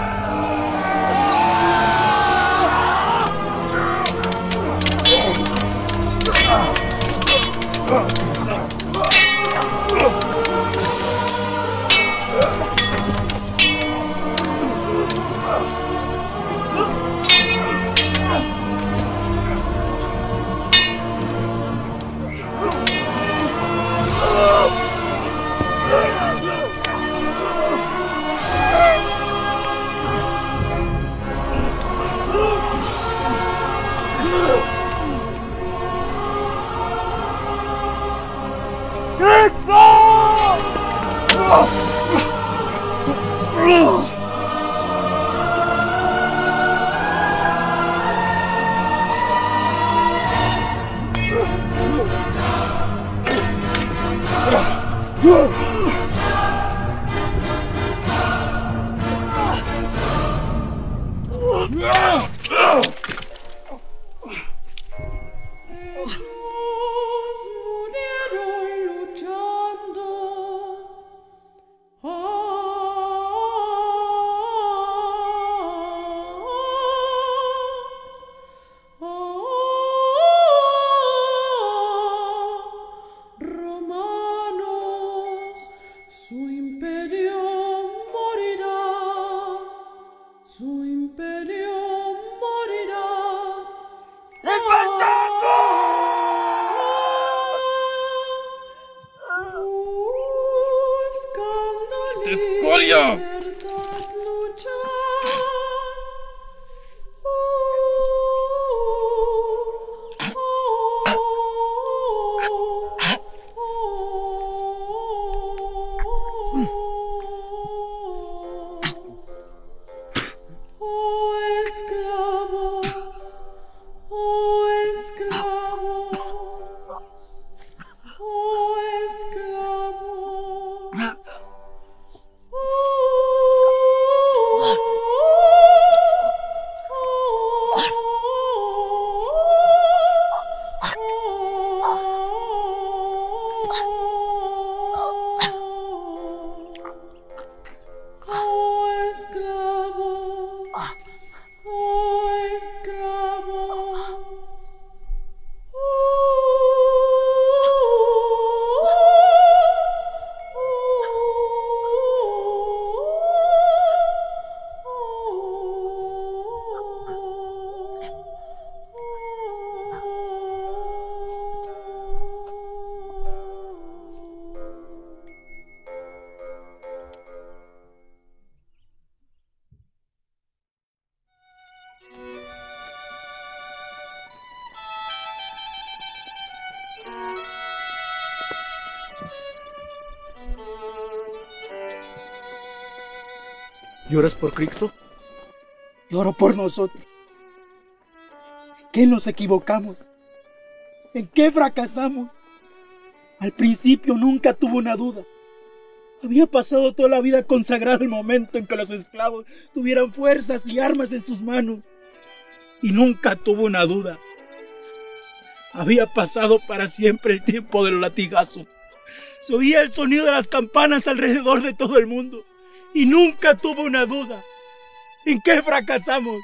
¿Lloras por Crixo? Lloro por nosotros. ¿En qué nos equivocamos? ¿En qué fracasamos? Al principio nunca tuve una duda. Había pasado toda la vida consagrado el momento en que los esclavos tuvieran fuerzas y armas en sus manos. Y nunca tuve una duda. Había pasado para siempre el tiempo del latigazo. Se oía el sonido de las campanas alrededor de todo el mundo. Y nunca tuve una duda. ¿En qué fracasamos?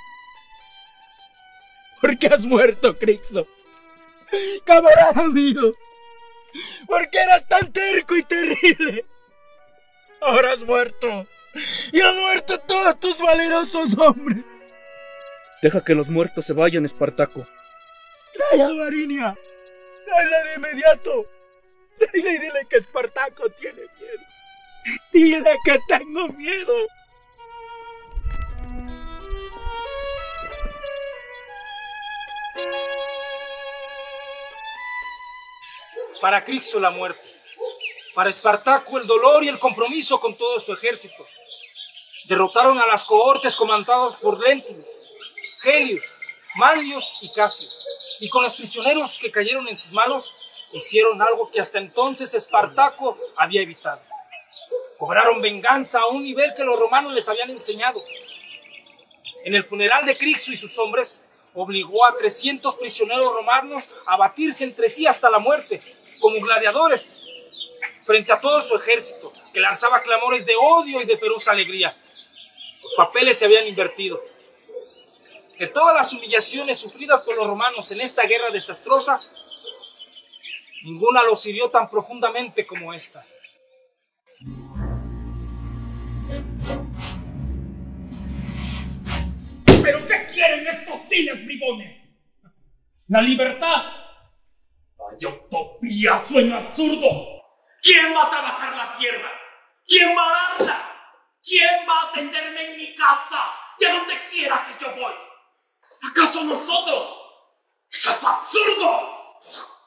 ¿Por qué has muerto, Crixo? Camarada mío, ¿por qué eras tan terco y terrible? Ahora has muerto. Y han muerto todos tus valerosos hombres. Deja que los muertos se vayan, Espartaco. Trae a Varinia. Tráela de inmediato. Tráela y dile que Espartaco tiene miedo. Dile que tengo miedo. Para Crixo la muerte, para Espartaco el dolor y el compromiso con todo su ejército. Derrotaron a las cohortes comandadas por Lentulus, Gelius, Manlius y Casio, y con los prisioneros que cayeron en sus manos, hicieron algo que hasta entonces Espartaco había evitado. Cobraron venganza a un nivel que los romanos les habían enseñado. En el funeral de Crixo y sus hombres, obligó a trescientos prisioneros romanos a batirse entre sí hasta la muerte, como gladiadores, frente a todo su ejército, que lanzaba clamores de odio y de feroz alegría. Los papeles se habían invertido. De todas las humillaciones sufridas por los romanos en esta guerra desastrosa, ninguna los hirió tan profundamente como esta. ¿Pero qué quieren estos viles bribones? ¿La libertad? ¡Vaya utopía! ¡Sueño absurdo! ¿Quién va a trabajar la tierra? ¿Quién va a darla? ¿Quién va a atenderme en mi casa y a donde quiera que yo voy? ¿Acaso nosotros? ¡Eso es absurdo!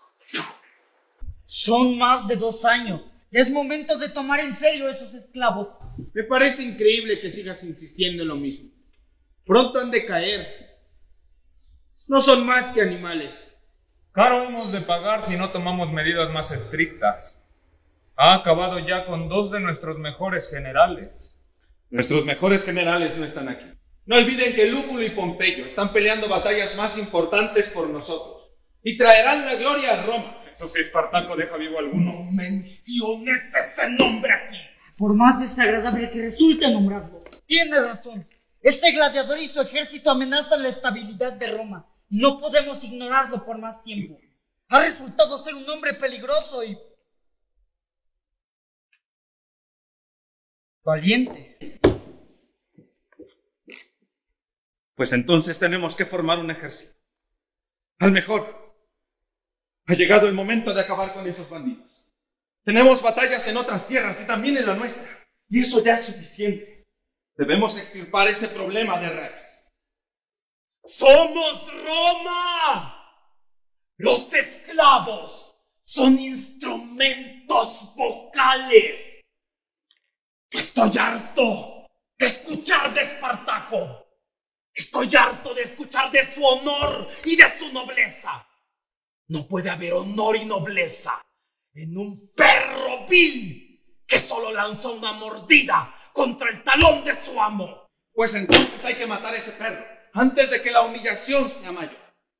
Son más de dos años. Es momento de tomar en serio esos esclavos. Me parece increíble que sigas insistiendo en lo mismo. Pronto han de caer. No son más que animales. Caro hemos de pagar si no tomamos medidas más estrictas. Ha acabado ya con dos de nuestros mejores generales. Nuestros mejores generales no están aquí. No olviden que Lúculo y Pompeyo están peleando batallas más importantes por nosotros y traerán la gloria a Roma. Eso sí, Espartaco deja vivo a alguno. No menciones ese nombre aquí. Por más desagradable que resulte nombrarlo, tiene razón. Este gladiador y su ejército amenazan la estabilidad de Roma. No podemos ignorarlo por más tiempo. Ha resultado ser un hombre peligroso y valiente. Pues entonces tenemos que formar un ejército. Al mejor. Ha llegado el momento de acabar con esos bandidos. Tenemos batallas en otras tierras y también en la nuestra. Y eso ya es suficiente. Debemos extirpar ese problema de raíz. ¡Somos Roma! Los esclavos son instrumentos vocales. Estoy harto de escuchar de Espartaco. Estoy harto de escuchar de su honor y de su nobleza. No puede haber honor y nobleza en un perro vil que solo lanzó una mordida contra el talón de su amo. Pues entonces hay que matar a ese perro antes de que la humillación sea mayor.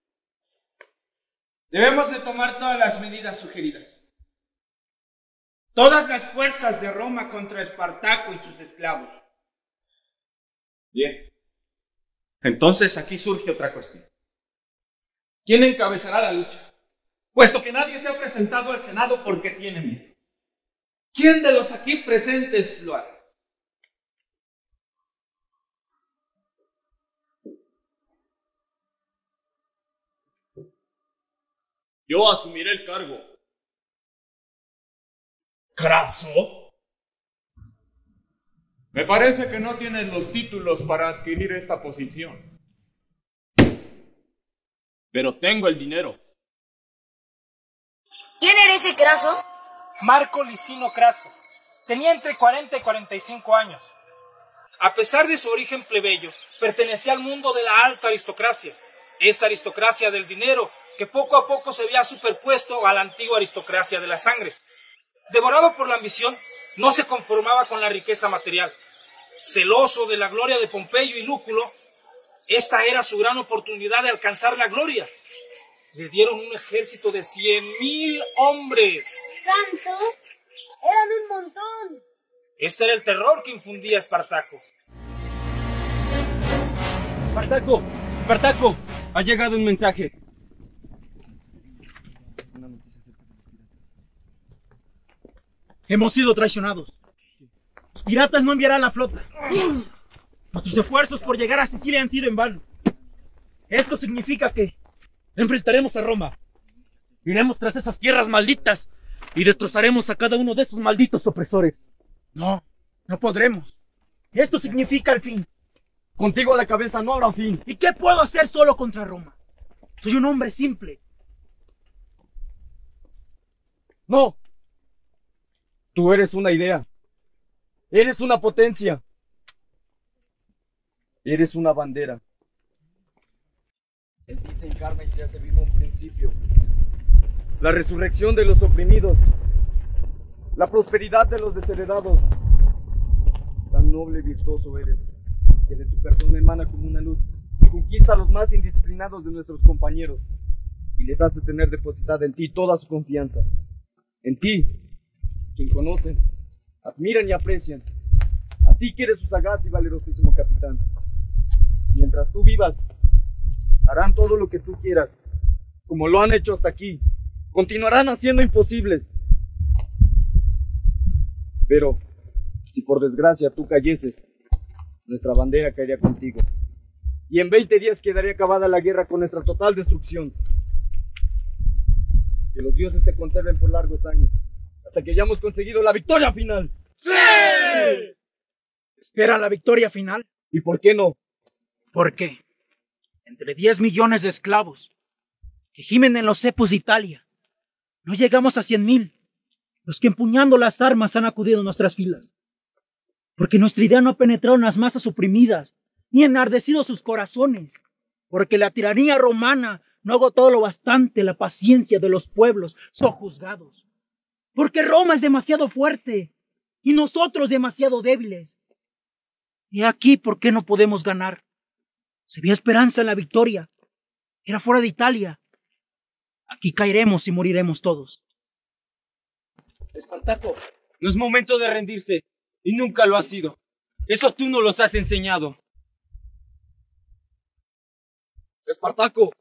Debemos de tomar todas las medidas sugeridas. Todas las fuerzas de Roma contra Espartaco y sus esclavos. Bien. Entonces aquí surge otra cuestión. ¿Quién encabezará la lucha? Puesto que nadie se ha presentado al Senado porque tiene miedo. ¿Quién de los aquí presentes lo hará? Yo asumiré el cargo. ¿Craso? Me parece que no tienes los títulos para adquirir esta posición. Pero tengo el dinero. ¿Quién era ese Craso? Marco Licino Craso. Tenía entre cuarenta y cuarenta y cinco años. A pesar de su origen plebeyo, pertenecía al mundo de la alta aristocracia, esa aristocracia del dinero que poco a poco se había superpuesto a la antigua aristocracia de la sangre. Devorado por la ambición, no se conformaba con la riqueza material. Celoso de la gloria de Pompeyo y Lúculo, esta era su gran oportunidad de alcanzar la gloria. Le dieron un ejército de cien mil hombres. ¿Tantos? ¡Eran un montón! Este era el terror que infundía Espartaco. ¡Espartaco! ¡Espartaco! Ha llegado un mensaje. Hemos sido traicionados. Los piratas no enviarán la flota. Nuestros esfuerzos por llegar a Sicilia han sido en vano. Esto significa que enfrentaremos a Roma. Iremos tras esas tierras malditas y destrozaremos a cada uno de esos malditos opresores. No, no podremos. Esto significa el fin. Contigo a la cabeza no habrá fin. ¿Y qué puedo hacer solo contra Roma? Soy un hombre simple. No. Tú eres una idea. Eres una potencia. Eres una bandera. En ti se encarna y se hace vivo un principio. La resurrección de los oprimidos. La prosperidad de los desheredados. Tan noble y virtuoso eres, que de tu persona emana como una luz y conquista a los más indisciplinados de nuestros compañeros y les hace tener depositada en ti toda su confianza. En ti, quien conocen, admiran y aprecian. A ti que eres su sagaz y valerosísimo capitán. Mientras tú vivas, harán todo lo que tú quieras, como lo han hecho hasta aquí. Continuarán haciendo imposibles. Pero, si por desgracia tú cayeses, nuestra bandera caería contigo. Y en veinte días quedaría acabada la guerra con nuestra total destrucción. Que los dioses te conserven por largos años, hasta que hayamos conseguido la victoria final. ¡Sí! ¿Espera la victoria final? ¿Y por qué no? ¿Por qué? Entre diez millones de esclavos que gimen en los cepos de Italia, no llegamos a cien mil, los que empuñando las armas han acudido a nuestras filas. Porque nuestra idea no ha penetrado en las masas oprimidas, ni enardecido sus corazones. Porque la tiranía romana no agotó lo bastante la paciencia de los pueblos sojuzgados. Porque Roma es demasiado fuerte y nosotros demasiado débiles. Y aquí, ¿por qué no podemos ganar? Se había esperanza en la victoria. Era fuera de Italia. Aquí caeremos y moriremos todos. Espartaco, no es momento de rendirse, y nunca lo ha sido. Eso tú nos los has enseñado. Espartaco,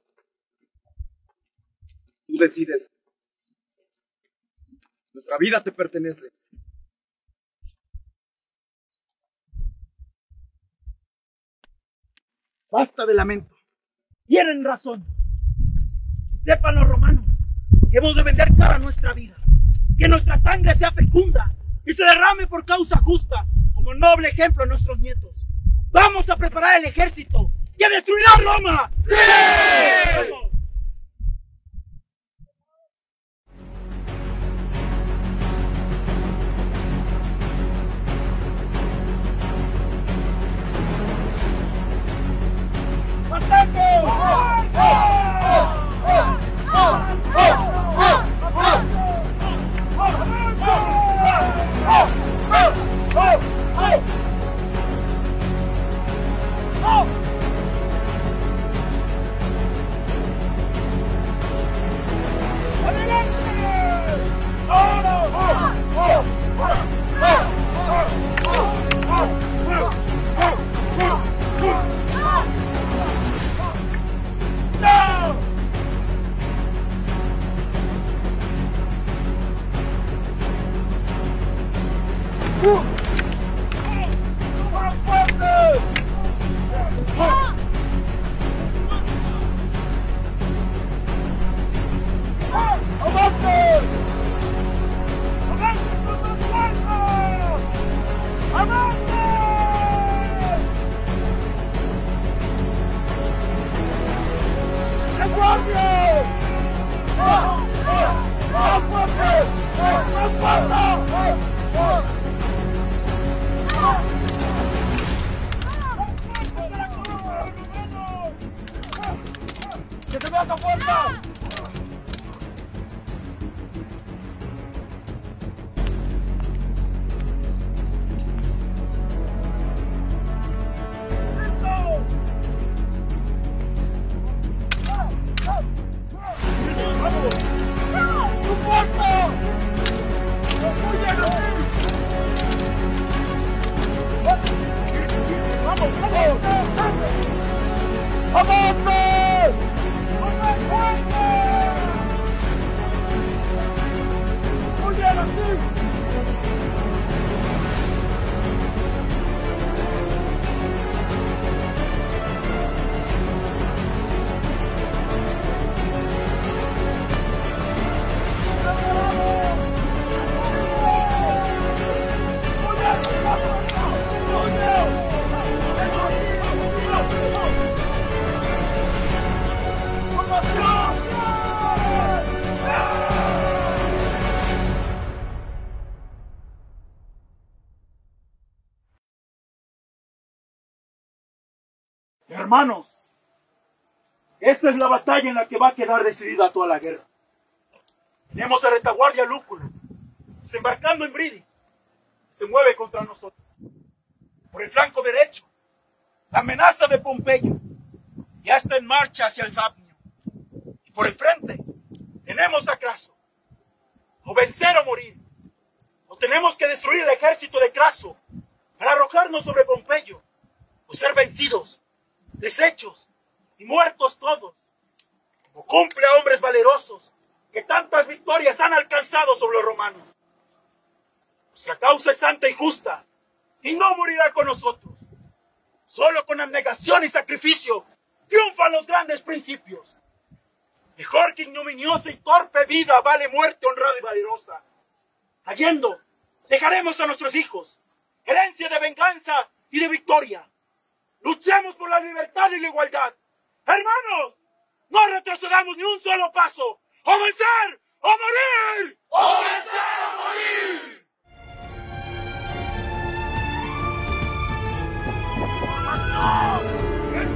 tú decides. Nuestra vida te pertenece. Basta de lamento. Tienen razón. Y sepan los romanos que hemos de vender cara a nuestra vida. Que nuestra sangre sea fecunda y se derrame por causa justa, como noble ejemplo a nuestros nietos. ¡Vamos a preparar el ejército y a destruir a Roma! ¡Sí! ¡Vamos! Hermanos, esta es la batalla en la que va a quedar decidida toda la guerra. Tenemos a retaguardia Lúculo, desembarcando en Bridi, se mueve contra nosotros. Por el flanco derecho, la amenaza de Pompeyo ya está en marcha hacia el Sapnio. Y por el frente, tenemos a Craso. O vencer o morir. O tenemos que destruir el ejército de Craso para arrojarnos sobre Pompeyo. O ser vencidos, deshechos y muertos todos. Como cumple a hombres valerosos que tantas victorias han alcanzado sobre los romanos. Nuestra causa es santa y justa, y no morirá con nosotros. Solo con abnegación y sacrificio triunfan los grandes principios. Mejor que ignominiosa y torpe vida vale muerte honrada y valerosa. Cayendo, dejaremos a nuestros hijos herencia de venganza y de victoria. Luchemos por la libertad y la igualdad. Hermanos, no retrocedamos ni un solo paso. ¡O vencer o morir! ¡O vencer o morir! ¡El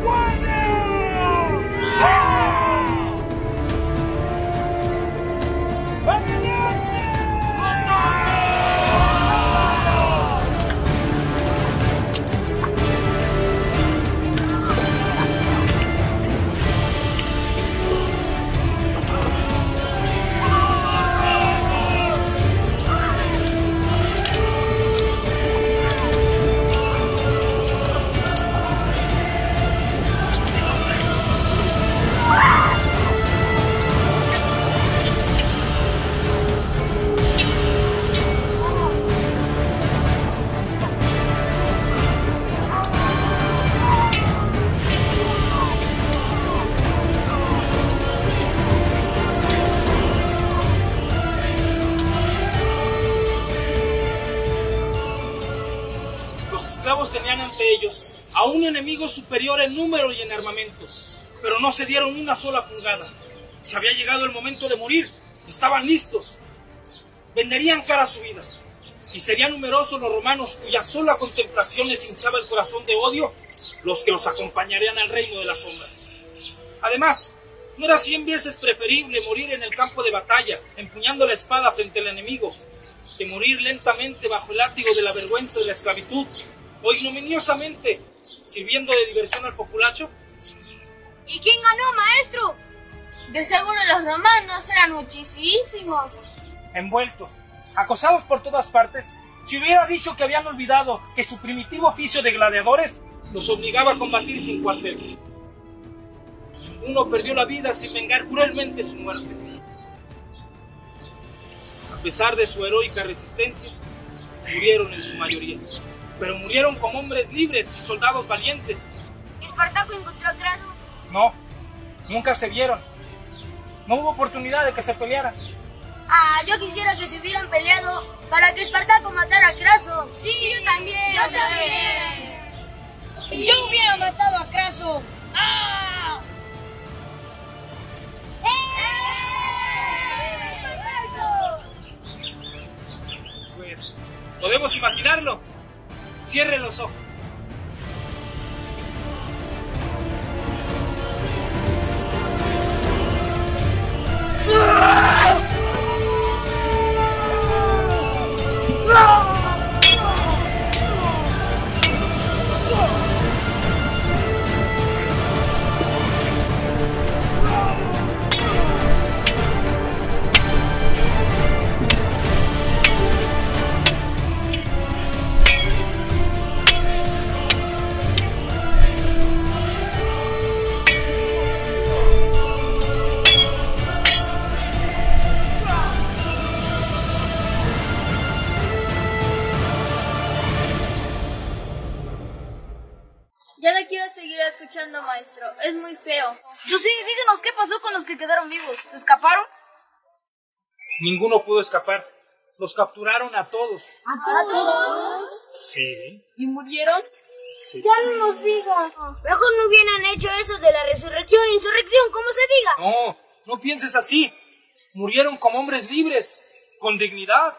tenían ante ellos a un enemigo superior en número y en armamento, pero no se dieron una sola pulgada. Se había llegado el momento de morir, estaban listos. Venderían cara su vida, y serían numerosos los romanos cuya sola contemplación les hinchaba el corazón de odio, los que los acompañarían al reino de las sombras. Además, ¿no era cien veces preferible morir en el campo de batalla, empuñando la espada frente al enemigo, que morir lentamente bajo el látigo de la vergüenza de la esclavitud, o ignominiosamente sirviendo de diversión al populacho? ¿Y quién ganó, maestro? De seguro los romanos eran muchísimos. Envueltos, acosados por todas partes, si hubiera dicho que habían olvidado que su primitivo oficio de gladiadores los obligaba a combatir sin cuartel. Uno perdió la vida sin vengar cruelmente su muerte. A pesar de su heroica resistencia, murieron en su mayoría, pero murieron como hombres libres y soldados valientes. ¿Espartaco encontró a Craso? No, nunca se vieron. No hubo oportunidad de que se pelearan. Ah, yo quisiera que se hubieran peleado para que Espartaco matara a Craso. Sí, yo también. Yo también. Yo hubiera matado a Craso. ¡Ah! Pues, ¿podemos imaginarlo? Cierren los ojos. Ya no quiero seguir escuchando, maestro. Es muy feo. Yo sí, díganos qué pasó con los que quedaron vivos. ¿Se escaparon? Ninguno pudo escapar. Los capturaron a todos. ¿A todos? Sí. ¿Y murieron? Sí. Ya no nos diga. Mejor no hubieran hecho eso de la resurrección, insurrección, como se diga. No, no pienses así. Murieron como hombres libres, con dignidad.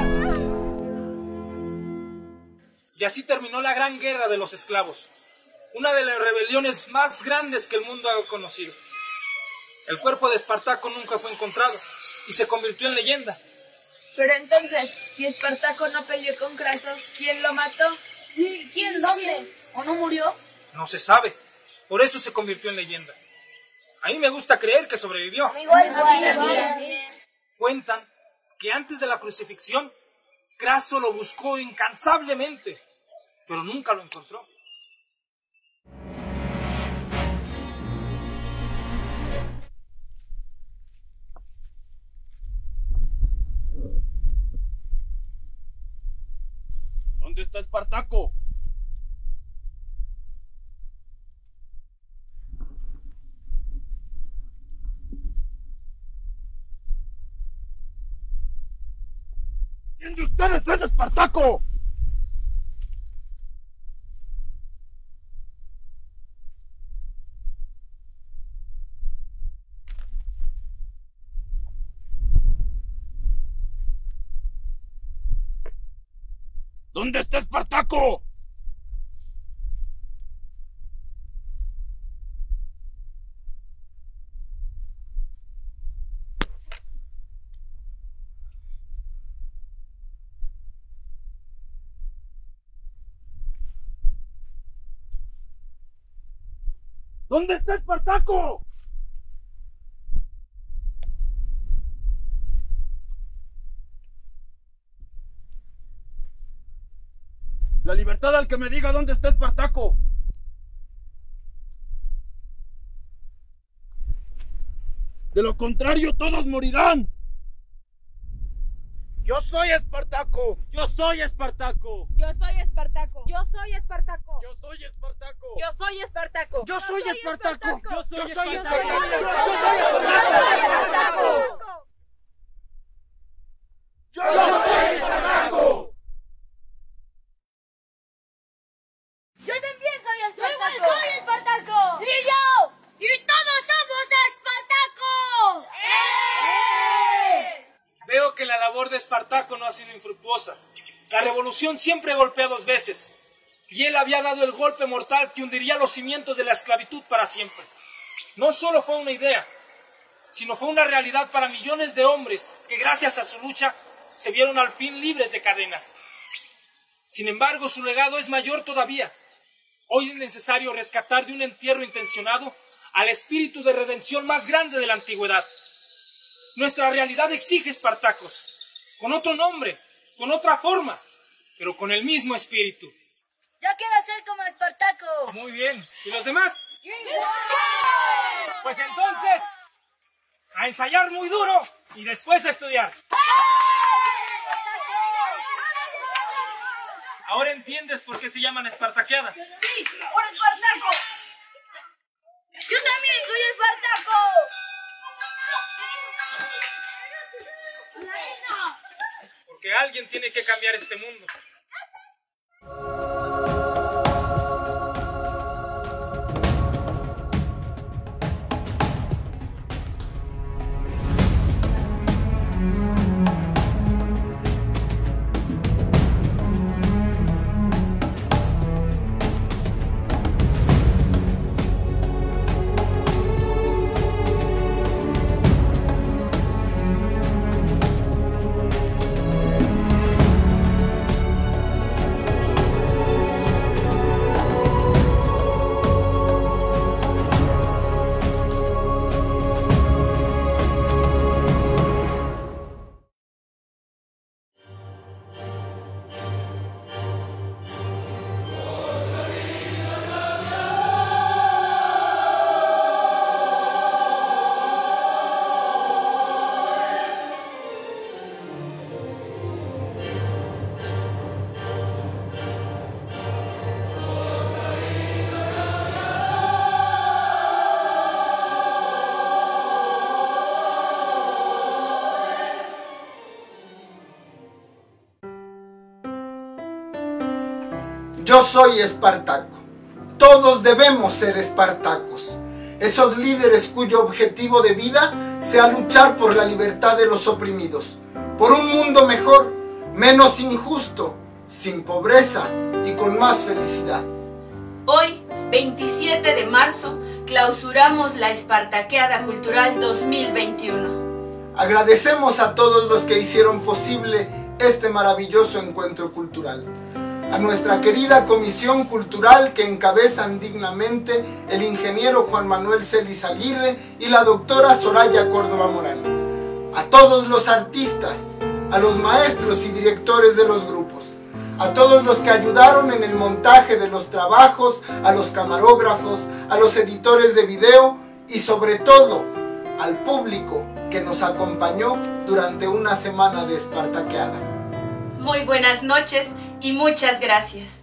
Y así terminó la gran guerra de los esclavos. una de las rebeliones más grandes que el mundo ha conocido. El cuerpo de Espartaco nunca fue encontrado y se convirtió en leyenda. Pero entonces, si Espartaco no peleó con Craso, ¿quién lo mató? Sí, ¿quién? ¿Dónde? ¿O no murió? No se sabe. Por eso se convirtió en leyenda. A mí me gusta creer que sobrevivió. Igual, igual, igual. Cuentan que antes de la crucifixión, Craso lo buscó incansablemente, pero nunca lo encontró. ¿Dónde está Espartaco? ¿Quién de ustedes es Espartaco? ¿Dónde está Espartaco? ¿Dónde está Espartaco? La libertad al que me diga dónde está Espartaco. De lo contrario, todos morirán. Yo soy Espartaco. Yo soy Espartaco. Yo soy Espartaco. Yo soy Espartaco. Yo soy Espartaco. Yo soy Espartaco. Yo soy Espartaco. Yo Yo soy soy Espartaco. Yo soy Espartaco. Yo también soy Espartaco. Yo soy Espartaco. ¡Y yo! ¡Y todos somos Espartaco! ¡Eh! Veo que la labor de Espartaco no ha sido infructuosa. La revolución siempre golpea dos veces, y él había dado el golpe mortal que hundiría los cimientos de la esclavitud para siempre. No solo fue una idea, sino fue una realidad para millones de hombres que gracias a su lucha se vieron al fin libres de cadenas. Sin embargo, su legado es mayor todavía. Hoy es necesario rescatar de un entierro intencionado al espíritu de redención más grande de la antigüedad. Nuestra realidad exige Espartacos, con otro nombre, con otra forma, pero con el mismo espíritu. Yo quiero ser como Espartaco. Muy bien. ¿Y los demás? Pues entonces, a ensayar muy duro y después a estudiar. ¿Ahora entiendes por qué se llaman espartaqueadas? Sí, por Espartaco. Yo también soy Espartaco. Porque alguien tiene que cambiar este mundo. Yo soy Espartaco. Todos debemos ser Espartacos. Esos líderes cuyo objetivo de vida sea luchar por la libertad de los oprimidos, por un mundo mejor, menos injusto, sin pobreza y con más felicidad. Hoy veintisiete de marzo, clausuramos la Espartaqueada Cultural dos mil veintiuno. Agradecemos a todos los que hicieron posible este maravilloso encuentro cultural. A nuestra querida Comisión Cultural que encabezan dignamente el ingeniero Juan Manuel Celis Aguirre y la doctora Soraya Córdoba Morán. A todos los artistas, a los maestros y directores de los grupos, a todos los que ayudaron en el montaje de los trabajos, a los camarógrafos, a los editores de video y sobre todo al público que nos acompañó durante una semana de Espartaqueada. Muy buenas noches y muchas gracias.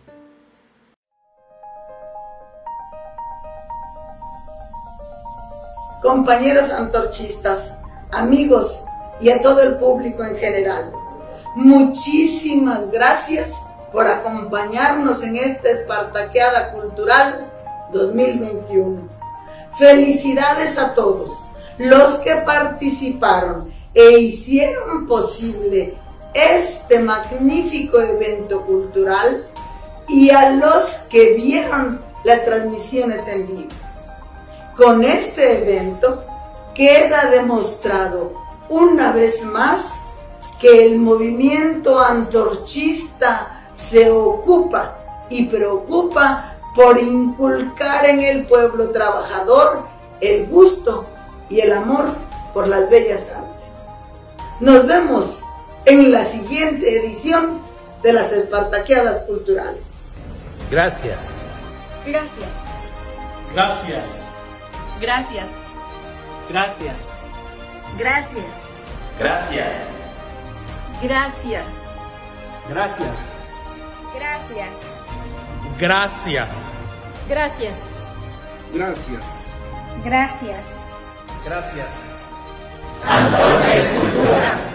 Compañeros antorchistas, amigos y a todo el público en general, muchísimas gracias por acompañarnos en esta Espartaqueada Cultural dos mil veintiuno. Felicidades a todos los que participaron e hicieron posible este magnífico evento cultural y a los que vieron las transmisiones en vivo. Con este evento queda demostrado una vez más que el movimiento antorchista se ocupa y preocupa por inculcar en el pueblo trabajador el gusto y el amor por las bellas artes. Nos vemos en la siguiente edición de las Espartaqueadas Culturales. Gracias. Gracias. Gracias. Gracias. Gracias. Gracias. Gracias. Gracias. Gracias. Gracias. Gracias. Gracias. Gracias. Gracias. Gracias. Antorcha es cultura.